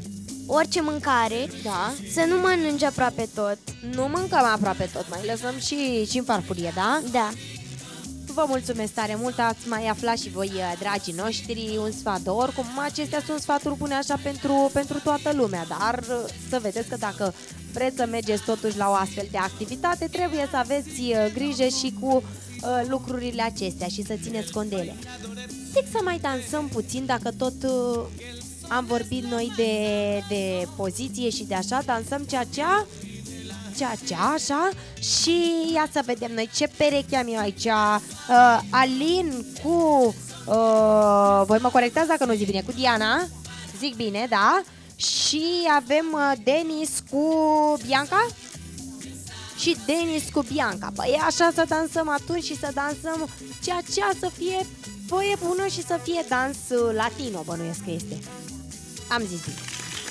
orice mâncare, da. Să nu mănânci aproape tot. Nu mâncăm aproape tot, mai lăsăm și, și în farfurie, da? Da. Vă mulțumesc tare mult, ați mai aflat și voi, dragii noștri, un sfat. Oricum, acestea sunt sfaturi bune așa pentru, pentru toată lumea, dar să vedeți că dacă vreți să mergeți totuși la o astfel de activitate, trebuie să aveți grijă și cu uh, lucrurile acestea și să țineți cont de ele. Zic să mai dansăm puțin, dacă tot uh, am vorbit noi de, de poziție și de așa, dansăm cea-cea, cea-cea, așa, și ia să vedem noi ce pereche am eu aici. Uh, Alin cu, uh, voi mă corectați dacă nu zic bine, cu Diana, zic bine, da? Și avem uh, Denis cu Bianca? Și Denis cu Bianca. Păi așa să dansăm atunci și să dansăm cea-cea, să fie voie bună și să fie dans uh, latino, bănuiesc că este. Am zis bine.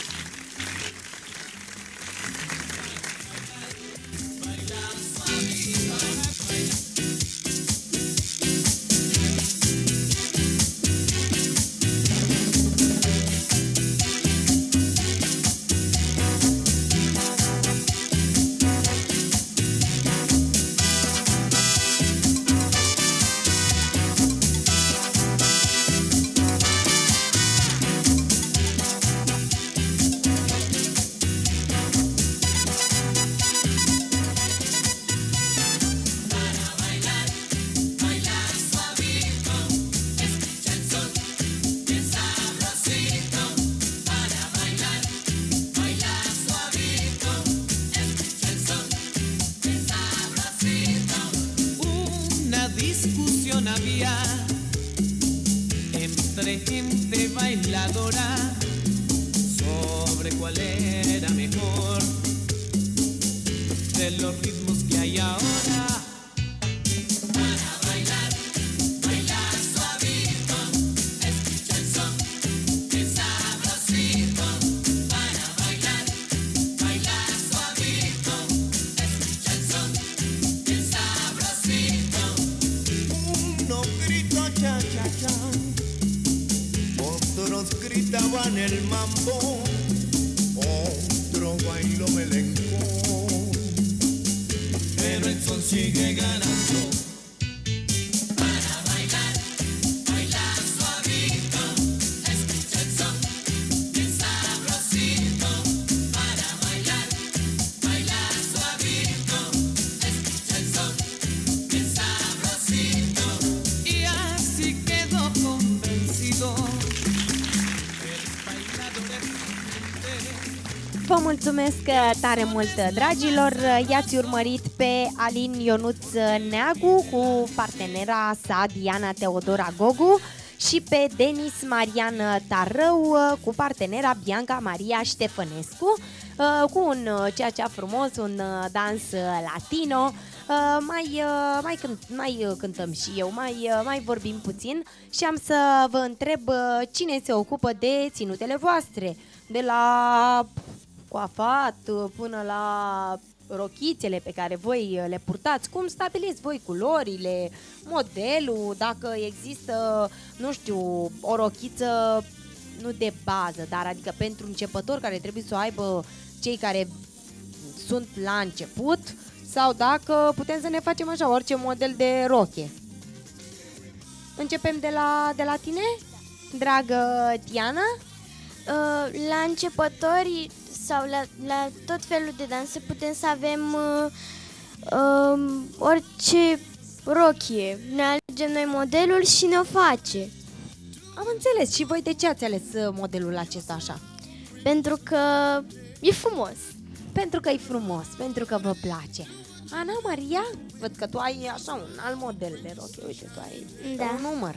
Gente bailadora sobre cuál era mejor de los ritmos que hay ahora. Para bailar, bailar suavito, escucha el son, que sabrosito. Para bailar, bailar suavito, escucha el son, que sabrosito. Uno grita cha cha cha. Otros gritaban el mambo, otro bailó melencón, pero el son sigue ganando. Para bailar, bailar suavito, escucha el son, que sabrosito. Para bailar, bailar suavito, escucha el son, que sabrosito. Y así quedó convencido. Vă mulțumesc tare mult, dragilor! I-ați urmărit pe Alin Ionuț Neagu cu partenera sa Diana Teodora Gogu și pe Denis Marian Tarău cu partenera Bianca Maria Ștefănescu cu un cea-cea frumos, un dans latino. Mai, mai, cânt, mai cântăm și eu, mai, mai vorbim puțin și am să vă întreb cine se ocupă de ținutele voastre, de la coafat până la rochițele pe care voi le purtați, cum stabiliți voi culorile, modelul, dacă există, nu știu, o rochiță nu de bază, dar adică pentru începători care trebuie să o aibă cei care sunt la început, sau dacă putem să ne facem așa orice model de roche. Începem de la, de la tine, dragă Diana? Uh, la începători sau la, la tot felul de danse putem să avem uh, uh, orice rochie. Ne alegem noi modelul și ne-o face. Am înțeles. Și voi de ce ați ales modelul acesta așa? Pentru că e frumos. Pentru că e frumos, pentru că vă place. Ana Maria, văd că tu ai așa un alt model de rochie. Uite, tu ai da. un număr.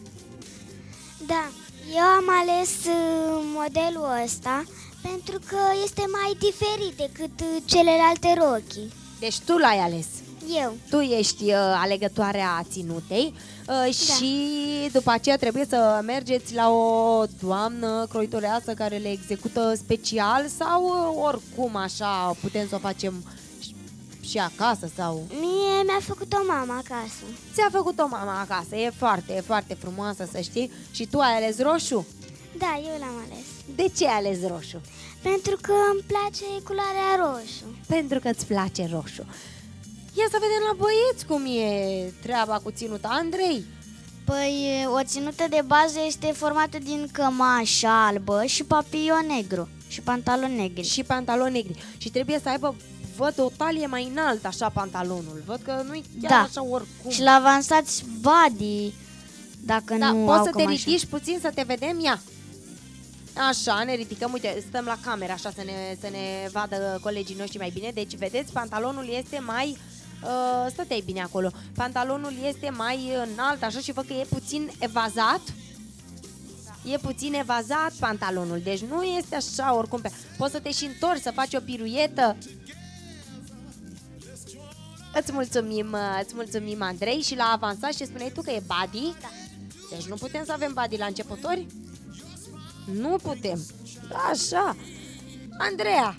Da, eu am ales uh, modelul ăsta pentru că este mai diferit decât uh, celelalte rochii. Deci tu l-ai ales. Eu. Tu ești uh, alegătoarea ținutei uh, da. Și după aceea trebuie să mergeți la o doamnă croitoreasă care le execută special sau uh, oricum așa putem să o facem și acasă sau... Mie mi-a făcut-o mama acasă. Ți-a făcut-o mama acasă, e foarte, e foarte frumoasă să știi. Și tu ai ales roșu? Da, eu l-am ales. De ce ai ales roșu? Pentru că îmi place culoarea roșu. Pentru că îți place roșu. Ia să vedem la băieți cum e treaba cu ținuta. Andrei? Păi, o ținută de bază este formată din cămașă albă și papion negru și pantaloni negri. Și pantaloni negri. Și trebuie să aibă, văd, o talie mai înaltă, așa, pantalonul. Văd că nu-i chiar da. așa oricum. Și la avansați body, dacă da, nu poți au să te cămașă. ridici puțin să te vedem? Ia. Așa, ne ridicăm, uite, stăm la cameră, așa, să ne, să ne vadă colegii noștri mai bine. Deci, vedeți, pantalonul este mai... Uh, stăteai bine acolo. Pantalonul este mai înalt, așa, și văd că e puțin evazat. E puțin evazat pantalonul, deci nu este așa oricum. Pe... Poți să te și întorci, să faci o piruietă. Îți mulțumim, îți mulțumim, Andrei. Și la avansat, și spuneai tu că e body? Da. Deci nu putem să avem body la începători? Nu putem. Așa. Andreea.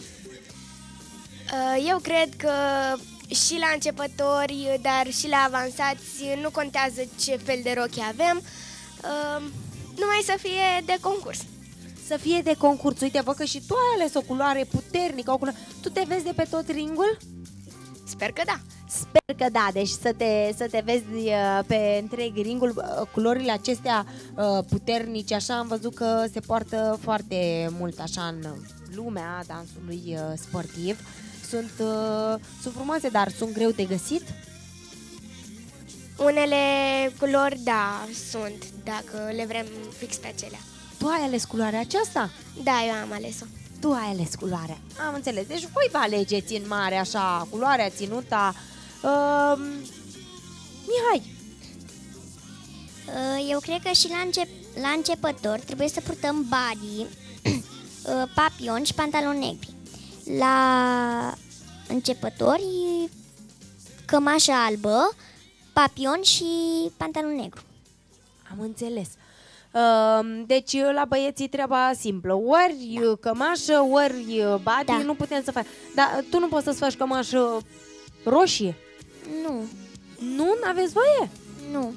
Eu cred că și la începători, dar și la avansați, nu contează ce fel de rochi avem, numai să fie de concurs. Să fie de concurs. Uite, văd că și tu ai ales o culoare puternică. O culoare... Tu te vezi de pe tot ringul? Sper că da. Sper că da, deci să te, să te vezi uh, pe întreg ringul. Uh, culorile acestea uh, puternice, așa, am văzut că se poartă foarte mult așa în lumea dansului uh, sportiv. Sunt, uh, sunt frumoase, dar sunt greu de găsit? Unele culori, da, sunt, dacă le vrem fix pe acelea. Tu ai ales culoarea aceasta? Da, eu am ales-o. Tu ai ales culoarea. Am înțeles. Deci voi vă alegeți în mare, așa, culoarea, ținuta. Uh, Mihai. Eu cred că și la, încep la începător trebuie să purtăm body, papion și pantaloni negri. La începători, cămașă albă, papion și pantalon negru. Am înțeles. Uh, deci la băieții treaba simplă. Ori da. cămașă, ori body, da. Nu putem să facem. Dar tu nu poți să-ți faci cămașă roșie? Nu. Nu? N-aveți voie? Nu.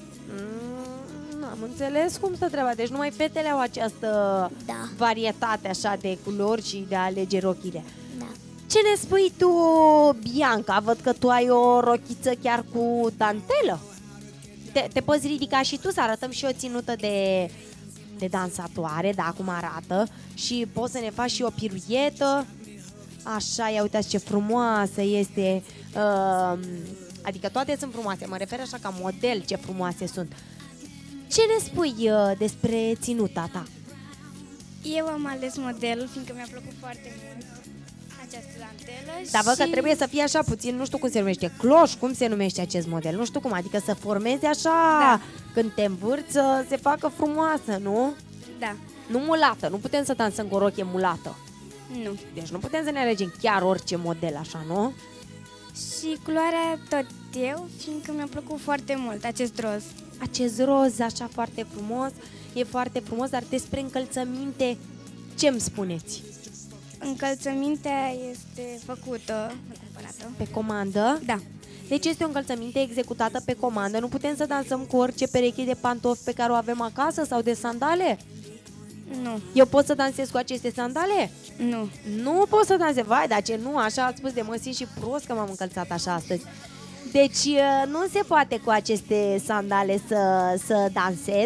Mm, am înțeles cum stă treaba. Deci numai fetele au această da. varietate așa de culori și de a alege rochile. Da. Ce ne spui tu, Bianca? Văd că tu ai o rochiță chiar cu dantelă. Te, te poți ridica și tu să arătăm și o ținută de, de dansatoare, da, cum arată. Și poți să ne faci și o piruietă. Așa, ia uitați ce frumoasă este. uh, Adică toate sunt frumoase. Mă refer așa ca model, ce frumoase sunt. Ce ne spui uh, despre ținuta ta? Eu am ales modelul, fiindcă mi-a plăcut foarte mult această dantelă. Dar văd și... că trebuie să fie așa puțin, nu știu cum se numește, cloș, cum se numește acest model, nu știu cum, adică să formeze așa, da. Când te învârți, să se facă frumoasă, nu? Da. Nu mulată, nu putem să dansăm cu o rochie mulată. Nu. Deci nu putem să ne alegem chiar orice model așa, nu? Și culoarea tot eu, fiindcă mi-a plăcut foarte mult acest roz. Acest roz așa foarte frumos, e foarte frumos, dar despre încălțăminte ce îmi spuneți? Încălțămintea este făcută, cumpărată. Pe comandă? Da. Deci este o încălțăminte executată pe comandă. Nu putem să dansăm cu orice pereche de pantofi pe care o avem acasă sau de sandale? Nu. Eu pot să dansez cu aceste sandale? Nu. Nu pot să dansez. Vai, dar ce nu? Așa ați spus de mă simt și prost că m-am încălțat așa astăzi. Deci nu se poate cu aceste sandale să, să dansez.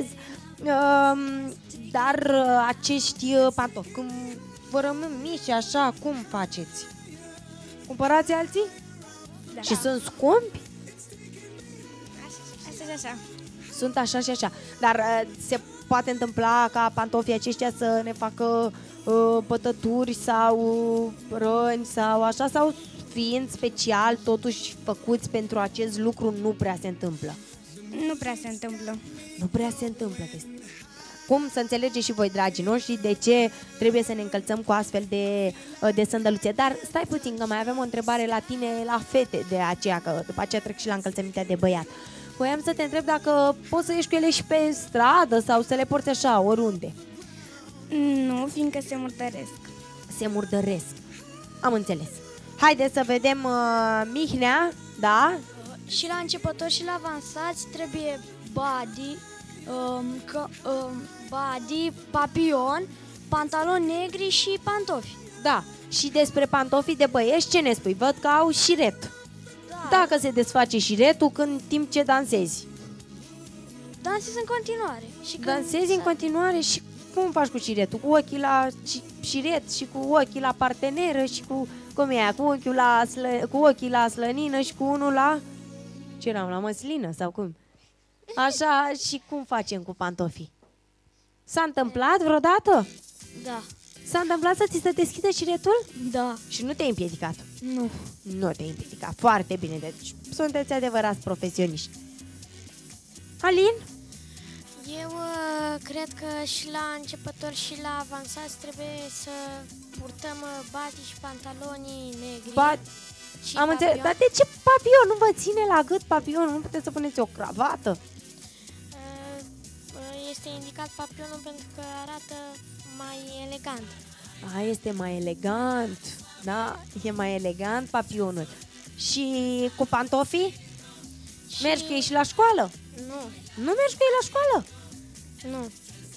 Dar acești pantofi, când vă rămân mici așa, cum faceți? Cumpărați alții? Da. Și sunt scumpi? Așa și așa. Sunt așa și așa. Dar se poate întâmpla ca pantofii aceștia să ne facă uh, pătături sau răni sau așa, sau fiind special totuși făcuți pentru acest lucru, nu prea se întâmplă? Nu prea se întâmplă. Nu prea se întâmplă. Cum să înțelegeți și voi, dragii noștri, de ce trebuie să ne încălțăm cu astfel de, de sandăluțe. Dar stai puțin, că mai avem o întrebare la tine, la fete, de aceea, că după aceea trec și la încălțămintea de băiat. Voiam să te întreb dacă poți să ieși cu ele și pe stradă sau să le porți așa, oriunde. Nu, fiindcă se murdăresc. Se murdăresc. Am înțeles. Haideți să vedem uh, Mihnea, da? Și la începători și la avansați trebuie body, um, că, um, body, papion, pantaloni negri și pantofi. Da, și despre pantofii de băieți ce ne spui? Văd că au șiret. Da. Dacă se desface șiretul în timp ce dansezi. Dansezi în continuare. Și Dansezi în continuare și cum faci cu șiretul? Cu ochii la șiret și cu ochii la parteneră și cu... Cum e aia? Cu, ochiul la slă, cu ochii la slănină și cu unul la... Ce eram? La măslină sau cum? Așa, și cum facem cu pantofii? S-a întâmplat vreodată? Da. S-a întâmplat să ți se deschidă șiretul? Da. Și nu te-ai împiedicat? Nu. Nu te-ai împiedicat. Foarte bine. Deci sunteți adevărați profesioniști. Alin? Eu uh, cred că și la începători și la avansați trebuie să purtăm uh, body și pantaloni negri. Ba și Am înțeles. Dar de ce papion? Nu vă ține la gât papionul? Nu puteți să puneți o cravată? Uh, uh, este indicat papionul pentru că arată mai elegant. A, este mai elegant. Da, e mai elegant papionul. Și cu pantofii? Și... Mergi cu ei și la școală? Nu. Nu mergi cu ei la școală? Nu.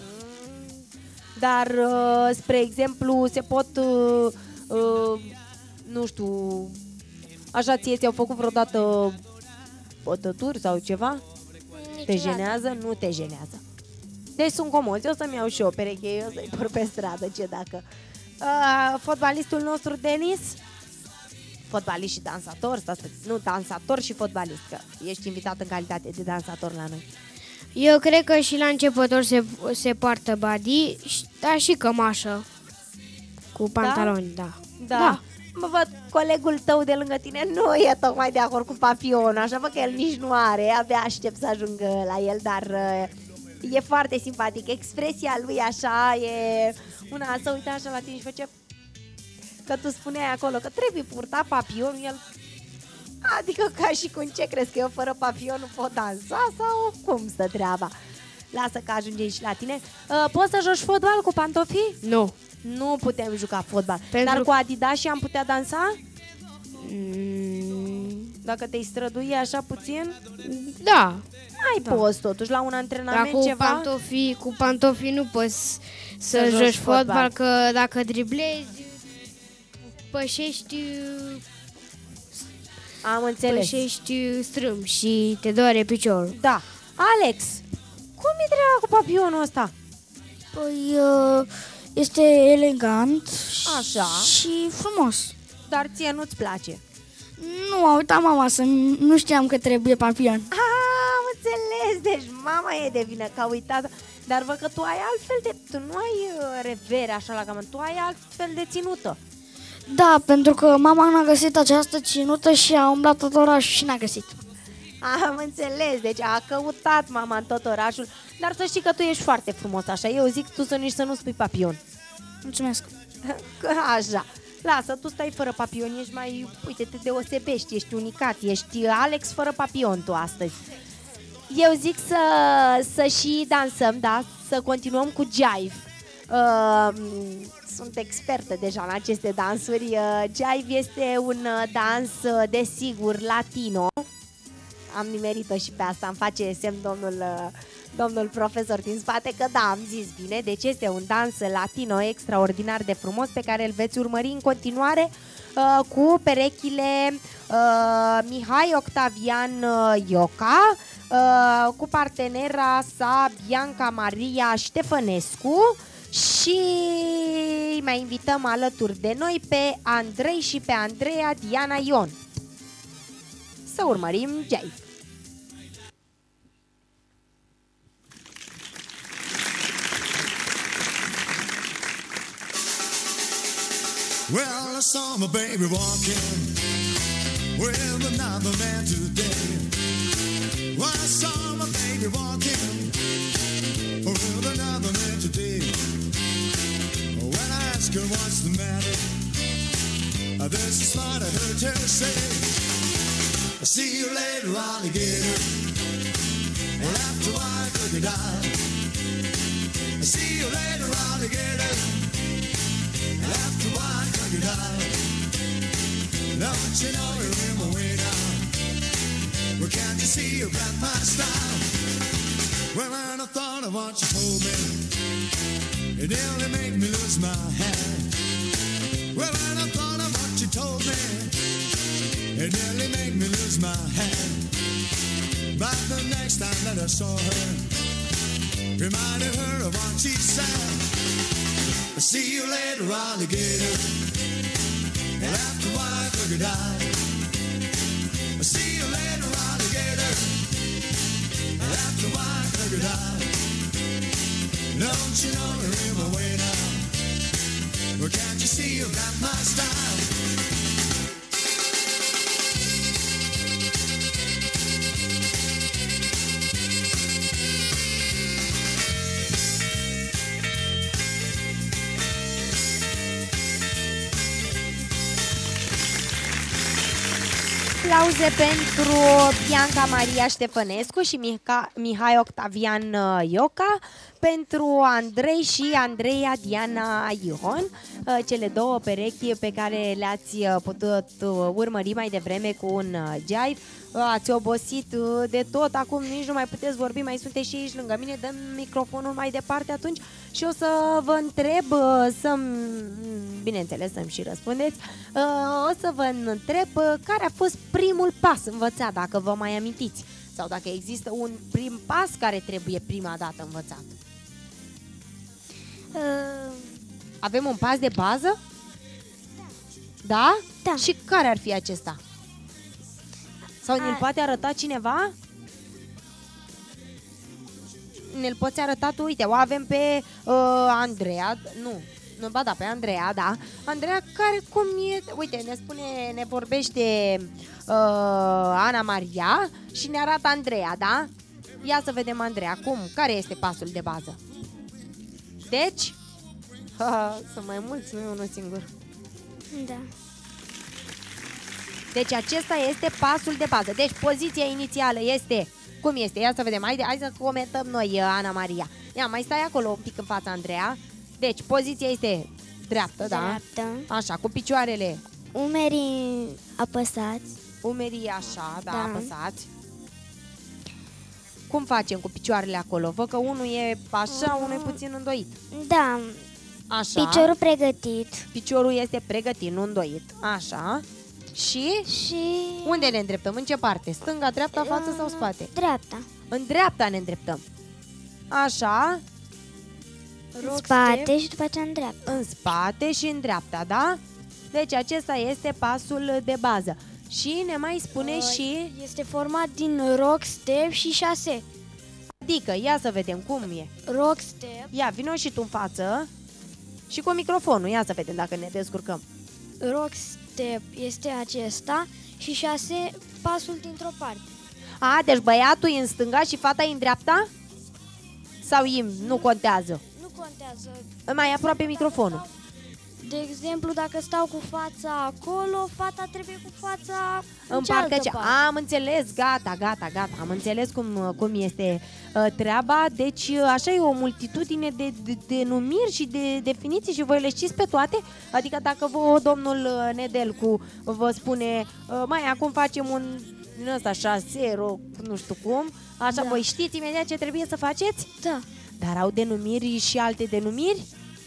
Dar, uh, spre exemplu, se pot, uh, uh, nu știu, așa ție ți-au făcut vreodată bătături sau ceva? Niciodată. Te jenează? Nu te jenează. Deci sunt comozi, o să-mi iau și eu pereche, eu să-i păr pe stradă, ce dacă. Uh, fotbalistul nostru, Denis? Fotbalist și dansator, stați, nu, dansator și fotbalist, că ești invitat în calitate de dansator la noi. Eu cred că și la începător se, se poartă body, dar și cămașă cu pantaloni, da. Da. da. Mă văd, colegul tău de lângă tine nu e tocmai de acord cu papionul, așa văd că el nici nu are, abia aștept să ajungă la el, dar uh, e foarte simpatic. Expresia lui așa e una, să uita așa la tine și face... Că tu spuneai acolo că trebuie purta papionul, el... Adică ca și cum, ce crezi, că eu fără papion nu pot dansa sau cum stă treaba? Lasă că ajungem și la tine. Uh, poți să joci fotbal cu pantofii? Nu. Nu putem juca fotbal. Pentru... Dar cu Adidas și am putea dansa? Mm. Dacă te-ai strădui așa puțin? Da. Mai da. Poți totuși la un antrenament cu ceva? Pantofii, cu pantofii nu poți să, să joci, joci fotbal, fotbal, că dacă driblezi, pășești... Am înțeles. Pășești strâmb și te doare piciorul. Da. Alex, cum e treaba cu papionul ăsta? Păi, este elegant Așa. și frumos. Dar ție nu-ți place? Nu, a uitat mama să nu știam că trebuie papion. Ah, am înțeles, deci mama e de vină că a uitat. Dar văd că tu ai altfel de... Tu nu ai revere așa la cam, tu ai altfel de ținută. Da, pentru că mama n-a găsit această ținută și a umblat tot orașul și n-a găsit. Am înțeles, deci a căutat mama în tot orașul. Dar să știi că tu ești foarte frumos așa. Eu zic tu să nici să nu spui papion. Mulțumesc. Așa. Lasă, tu stai fără papion, ești mai... Uite, te deosebești, ești unicat, ești Alex fără papion tu astăzi. Eu zic să, să și dansăm, da? Să continuăm cu jive. Uh, sunt expertă deja în aceste dansuri. Uh, jive este un dans, uh, desigur, latino. Am nimerit-o și pe asta, îmi face semn domnul, uh, domnul profesor din spate că da, am zis bine. Deci este un dans latino extraordinar de frumos pe care îl veți urmări în continuare uh, cu perechile uh, Mihai Octavian uh, Ioca, uh, cu partenera sa Bianca Maria Ștefănescu. Și mai invităm alături de noi pe Andrei și pe Andreea Diana Ion. Să urmărim jive. Well, I saw my baby walking with another man today. Well, I saw my baby walking with another man today. When I asked her what's the matter, this is what I heard her say. See you later, alligator. After a while, crocodile. See you later, alligator. After a while, crocodile. Don't you know you're in my way now? Well, can't you see you got my style? Well, when I thought of what you told me, it nearly made me lose my head. Well, when I thought of what you told me, it nearly made me lose my head. But the next time that I saw her, reminded her of what she said. See you later, alligator. And after a while, crocodile. See you later, alligator. And after a while, crocodile. Don't you know you're in my way now? Well, can't you see you've got my style? Aplauze pentru Bianca Maria Ștefănescu și Miha, Mihai Octavian Ioca, pentru Andrei și Andreea Diana Ion, cele două perechi pe care le-ați putut urmări mai devreme cu un jive. Ați obosit de tot, acum nici nu mai puteți vorbi, mai sunteți și aici lângă mine, dăm microfonul mai departe atunci și o să vă întreb, să-mi, bineînțeles să-mi și răspundeți, o să vă întreb care a fost primul pas învățat, dacă vă mai amintiți, sau dacă există un prim pas care trebuie prima dată învățat. Uh... Avem un pas de bază? Da? Da. Și care ar fi acesta? Sau ne-l poate arăta cineva? Ne-l poți arăta tu? Uite, o avem pe uh, Andreea. Nu, nu, ba da, pe Andreea, da. Andreea, care cum e? Uite, ne spune, ne vorbește uh, Ana Maria și ne arată Andreea, da? Ia să vedem, Andreea, cum? Care este pasul de bază? Deci, uh, sunt mai mulți, nu e unul singur. Da. Deci acesta este pasul de bază. Deci poziția inițială este, cum este? Ia să vedem, hai, hai să comentăm noi, Ana Maria. Ia, mai stai acolo un pic în fața, Andreea. Deci poziția este dreaptă, dreaptă. Da? Așa, cu picioarele. Umerii apăsați. Umerii așa, da, da, apăsați. Cum facem cu picioarele acolo? Văd că unul e așa, uh, unul e puțin îndoit. Da. Așa. Piciorul pregătit. Piciorul este pregătit, nu îndoit. Așa. Și? Și... Unde ne îndreptăm? În ce parte? Stânga, dreapta, față sau spate? Dreapta. În dreapta ne îndreptăm. Așa. În spate și după aceea în dreapta. În spate și în dreapta, da? Deci acesta este pasul de bază. Și ne mai spune uh, și... Este format din rock, step și șase. Adică, ia să vedem cum e. Rock, step. Ia, vino și tu în față. Și cu microfonul, ia să vedem dacă ne descurcăm. Rock, step este acesta și șase pasul dintr-o parte. A, deci băiatul e în stânga și fata e în dreapta? Sau im, nu contează? Nu contează. Mai aproape microfonul. De exemplu, dacă stau cu fața acolo, fata trebuie cu fața în, în cealaltă partea parte. Am înțeles, gata, gata, gata. Am înțeles cum, cum este uh, treaba. Deci uh, așa e o multitudine de, de denumiri și de definiții și voi le știți pe toate? Adică dacă vă, domnul Nedelcu vă spune uh, mai acum facem un din ăsta șase, ro, nu știu cum, așa, da. Voi știți imediat ce trebuie să faceți? Da. Dar au denumiri și alte denumiri?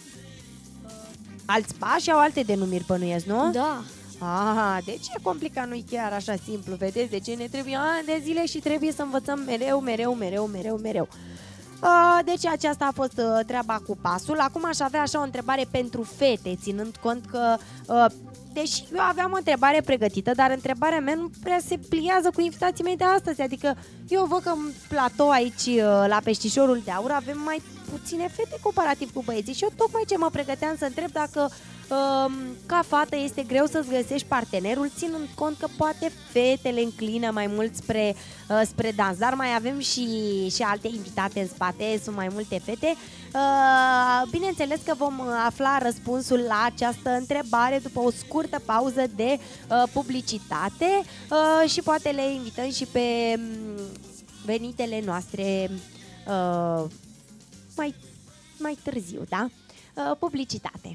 Alți pași au alte denumiri, bănuiesc, nu? Da. Ah, deci e complicat, nu-i chiar așa simplu, vedeți? De ce ne trebuie ani de zile și trebuie să învățăm mereu, mereu, mereu, mereu, mereu. Uh, deci aceasta a fost uh, treaba cu pasul. Acum aș avea așa o întrebare pentru fete, ținând cont că... Uh, deși eu aveam o întrebare pregătită, dar întrebarea mea nu prea se pliază cu invitații mei de astăzi. Adică eu văd că în platou aici, la Peștișorul de Aur, avem mai puține fete comparativ cu băieții. Și eu tocmai ce mă pregăteam să întreb dacă um, ca fată este greu să-ți găsești partenerul, ținând cont că poate fetele înclină mai mult spre, uh, spre dans. Dar mai avem și, și alte invitate în spate, sunt mai multe fete. Uh, bineînțeles că vom afla răspunsul la această întrebare după o scurtă pauză de uh, publicitate uh, și poate le invităm și pe um, venitele noastre uh, mai, mai târziu, da? Uh, publicitate.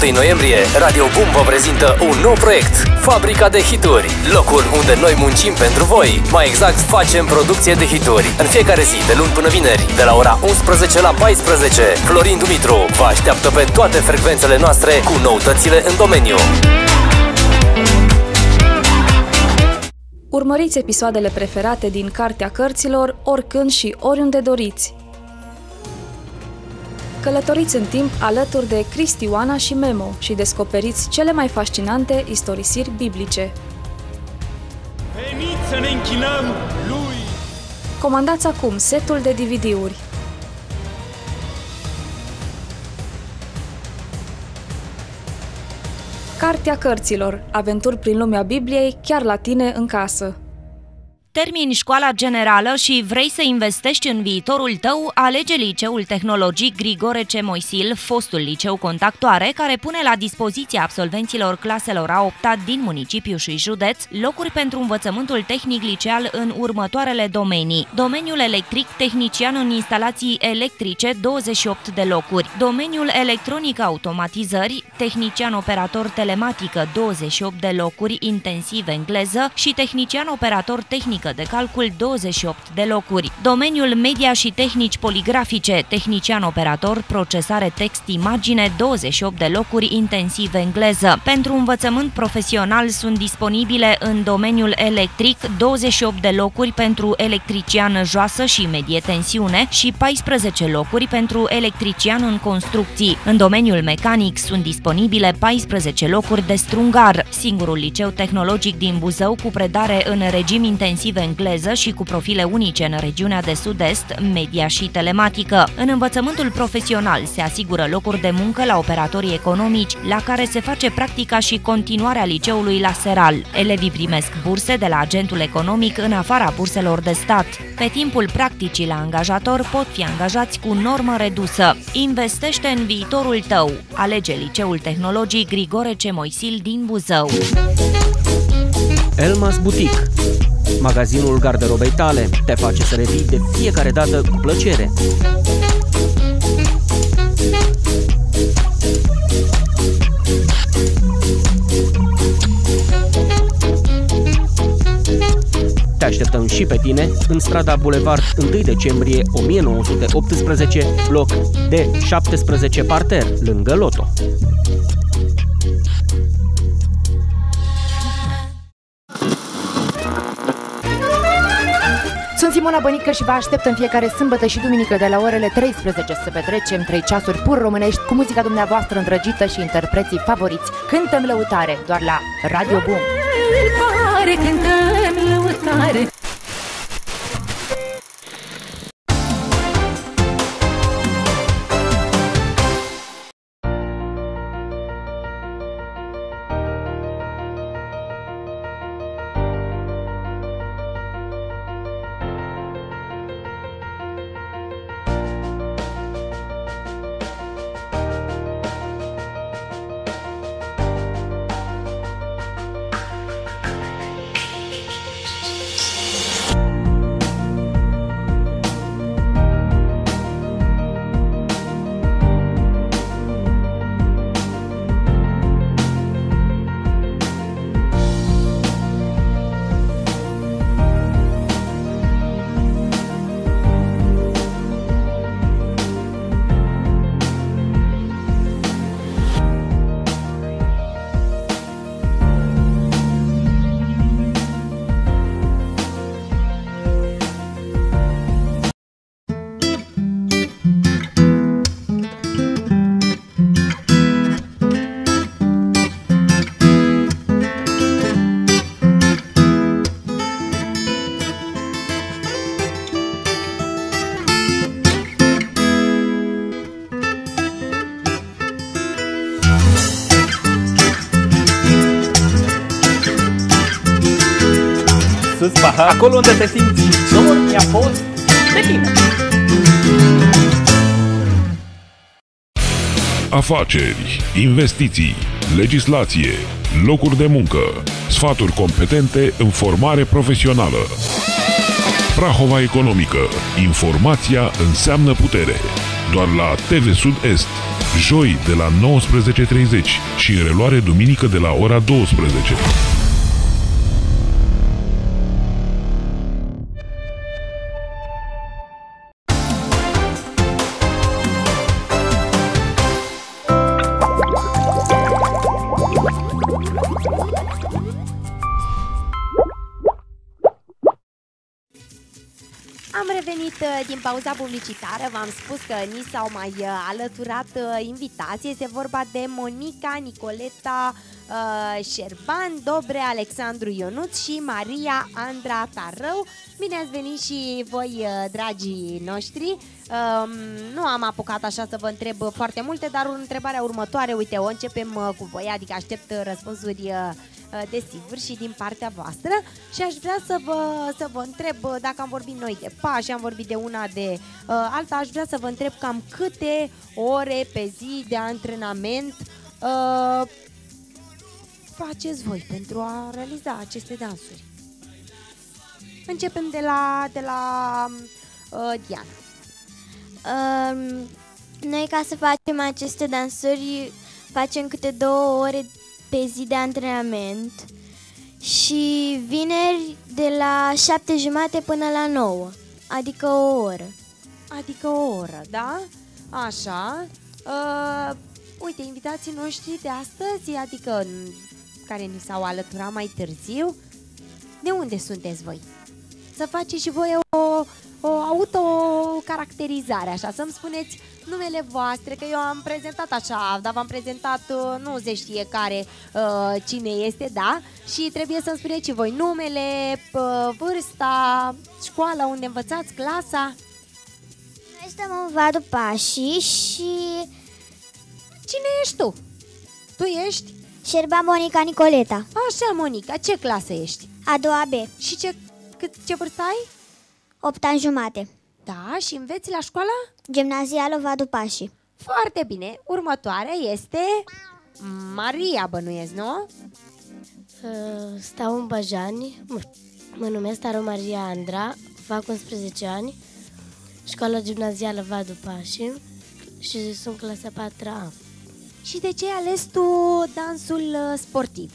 întâi noiembrie, Radio Boom vă prezintă un nou proiect, Fabrica de Hituri, locul unde noi muncim pentru voi. Mai exact, facem producție de hituri. În fiecare zi, de luni până vineri, de la ora unsprezece la paisprezece, Florin Dumitru vă așteaptă pe toate frecvențele noastre cu noutățile în domeniu. Urmăriți episoadele preferate din Cartea Cărților oricând și oriunde doriți. Călătoriți în timp alături de Cristi, Oana și Memo și descoperiți cele mai fascinante istorisiri biblice. Veniți să ne închinăm lui! Comandați acum setul de D V D-uri. Cartea Cărților. Aventuri prin lumea Bibliei, chiar la tine în casă. Termini școala generală și vrei să investești în viitorul tău, alege Liceul Tehnologic Grigore C. Moisil, fostul liceu Contactoare, care pune la dispoziția absolvenților claselor a opta din municipiu și județ locuri pentru învățământul tehnic liceal în următoarele domenii. Domeniul electric, tehnician în instalații electrice, douăzeci și opt de locuri. Domeniul electronic automatizări, tehnician operator telematică, douăzeci și opt de locuri, intensiv engleză și tehnician operator tehnic de calcul, douăzeci și opt de locuri. Domeniul media și tehnici poligrafice, tehnician operator, procesare text-imagine, douăzeci și opt de locuri, intensiv engleză. Pentru învățământ profesional sunt disponibile în domeniul electric douăzeci și opt de locuri pentru electrician joasă și medie tensiune și paisprezece locuri pentru electrician în construcții. În domeniul mecanic sunt disponibile paisprezece locuri de strungar. Singurul liceu tehnologic din Buzău cu predare în regim intensiv engleză și cu profile unice în regiunea de sud-est, media și telematică. În învățământul profesional se asigură locuri de muncă la operatorii economici, la care se face practica și continuarea liceului la Seral. Elevii primesc burse de la agentul economic în afara burselor de stat. Pe timpul practicii la angajator pot fi angajați cu normă redusă. Investește în viitorul tău. Alege Liceul Tehnologic Grigore C. Moisil din Buzău. Elmas Boutique. Magazinul garderobei tale te face să revii de fiecare dată cu plăcere. Te așteptăm și pe tine în strada Bulevard întâi decembrie o mie nouă sute optsprezece, bloc D șaptesprezece parter, lângă Loto. Sunt Simona Bănică și vă aștept în fiecare sâmbătă și duminică de la orele treisprezece să petrecem trei ceasuri pur românești cu muzica dumneavoastră îndrăgită și interpreții favoriți. Cântăm lăutare doar la Radio Boom. Cântăm lăutare. sus pahar, acolo unde te simți dor, mi-a fost de tine. Afaceri, investiții, legislație, locuri de muncă, sfaturi competente în formare profesională. Prahova Economică. Informația înseamnă putere. Doar la T V Sud-Est. joi de la nouăsprezece și treizeci și în reluare duminică de la ora douăsprezece. Am revenit uh, din pauza publicitară, v-am spus că ni s-au mai uh, alăturat uh, invitații. Este vorba de Monica, Nicoleta, uh, Șerban, Dobre, Alexandru Ionuț și Maria Andra Tarău. Bine ați venit și voi, uh, dragii noștri. Um, nu am apucat așa să vă întreb foarte multe, dar întrebarea următoare, uite, o începem uh, cu voi, adică aștept răspunsuri uh, desigur și din partea voastră și aș vrea să vă, să vă întreb, dacă am vorbit noi de pași, am vorbit de una de uh, alta, aș vrea să vă întreb cam câte ore pe zi de antrenament uh, faceți voi pentru a realiza aceste dansuri. Începem de la, de la uh, Diana. Uh, noi ca să facem aceste dansuri facem câte două ore pe zi de antrenament și vineri de la șapte jumate până la nouă, adică o oră. Adică o oră, da? Așa. Uh, uite, invitații noștri de astăzi, adică care ni s-au alăturat mai târziu, de unde sunteți voi? Să faceți și voi o, o autocaracterizare, așa, să-mi spuneți numele voastre, că eu am prezentat așa, dar v-am prezentat, nu se știe care, uh, cine este, da? Și trebuie să-mi spuneți și voi numele, vârsta, școala unde învățați, clasa. Noi stăm în Vadu Pașii și... Cine ești tu? Tu ești? Șerban Monica Nicoleta. Așa, Monica, ce clasă ești? A doua B. Și ce, cât, ce vârstă ai? opt ani jumate. Da, și înveți la școala? Gimnazială Vadu Pașii. Foarte bine. Următoarea este Maria, bănuiesc, nu? Uh, stau în Bajani, mă, mă numesc Taro Maria Andra, fac unsprezece ani, școala gimnazială Vadu Pașii și sunt clasa patra A. Și de ce ai ales tu dansul sportiv?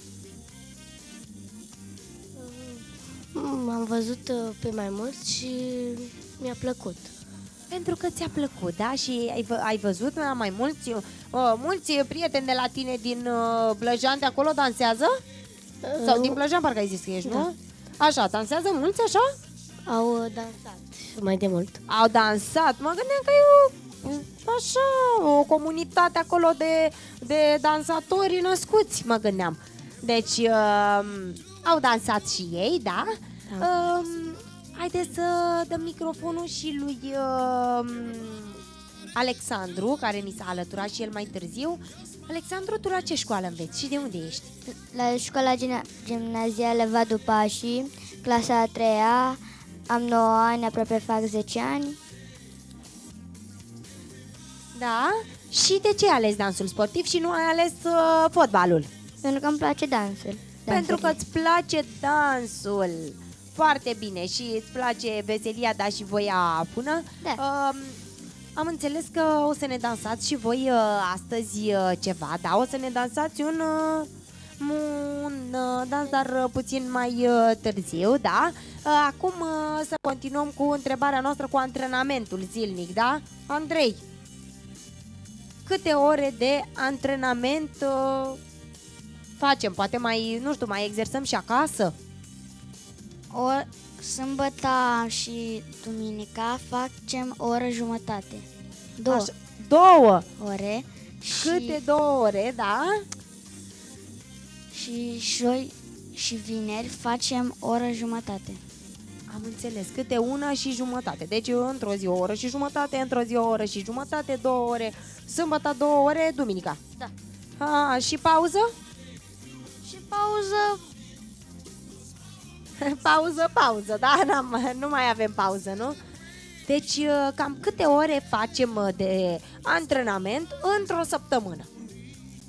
Am văzut pe mai mulți și mi-a plăcut. Pentru că ți-a plăcut, da? Și ai, ai văzut la mai mulți, uh, mulți prieteni de la tine din uh, Blăjan de acolo dansează? Uh, Sau din Blăjan, parcă ai zis că ești, da. Nu? Așa, dansează mulți așa? Au dansat mai de mult. Au dansat? Mă gândeam că e o, așa, o comunitate acolo de, de dansatori născuți, mă gândeam. Deci, uh, au dansat și ei, da? Da. Uh, Haideți să dăm microfonul și lui uh, Alexandru, care ni s-a alăturat și el mai târziu. Alexandru, tu la ce școală înveți și de unde ești? La școala gimnazială Vadu Pașii, clasa a treia, am nouă ani, aproape fac zece ani. Da? Și de ce ai ales dansul sportiv și nu ai ales uh, fotbalul? Pentru că îmi place dansul. Pentru că îți place dansul. Foarte bine. Și îți place veselia, da, și voia bună. Da. Uh, am înțeles că o să ne dansați și voi uh, astăzi uh, ceva, da? O să ne dansați un, uh, un uh, dans, dar uh, puțin mai uh, târziu, da? Uh, acum uh, să continuăm cu întrebarea noastră cu antrenamentul zilnic, da? Andrei, câte ore de antrenament uh, facem? Poate mai, nu știu, mai exersăm și acasă? O sâmbătă și duminica facem o oră jumătate. Două. Așa, două ore. Câte și, două ore, da? Și joi și vineri facem o oră jumătate. Am înțeles, câte una și jumătate. Deci într-o zi o oră și jumătate, într-o zi o oră și jumătate, două ore, sâmbătă două ore, duminica. Da. A, și pauză? Și pauză... pauză, pauză, da? N-am, nu mai avem pauză, nu? Deci cam câte ore facem de antrenament într-o săptămână?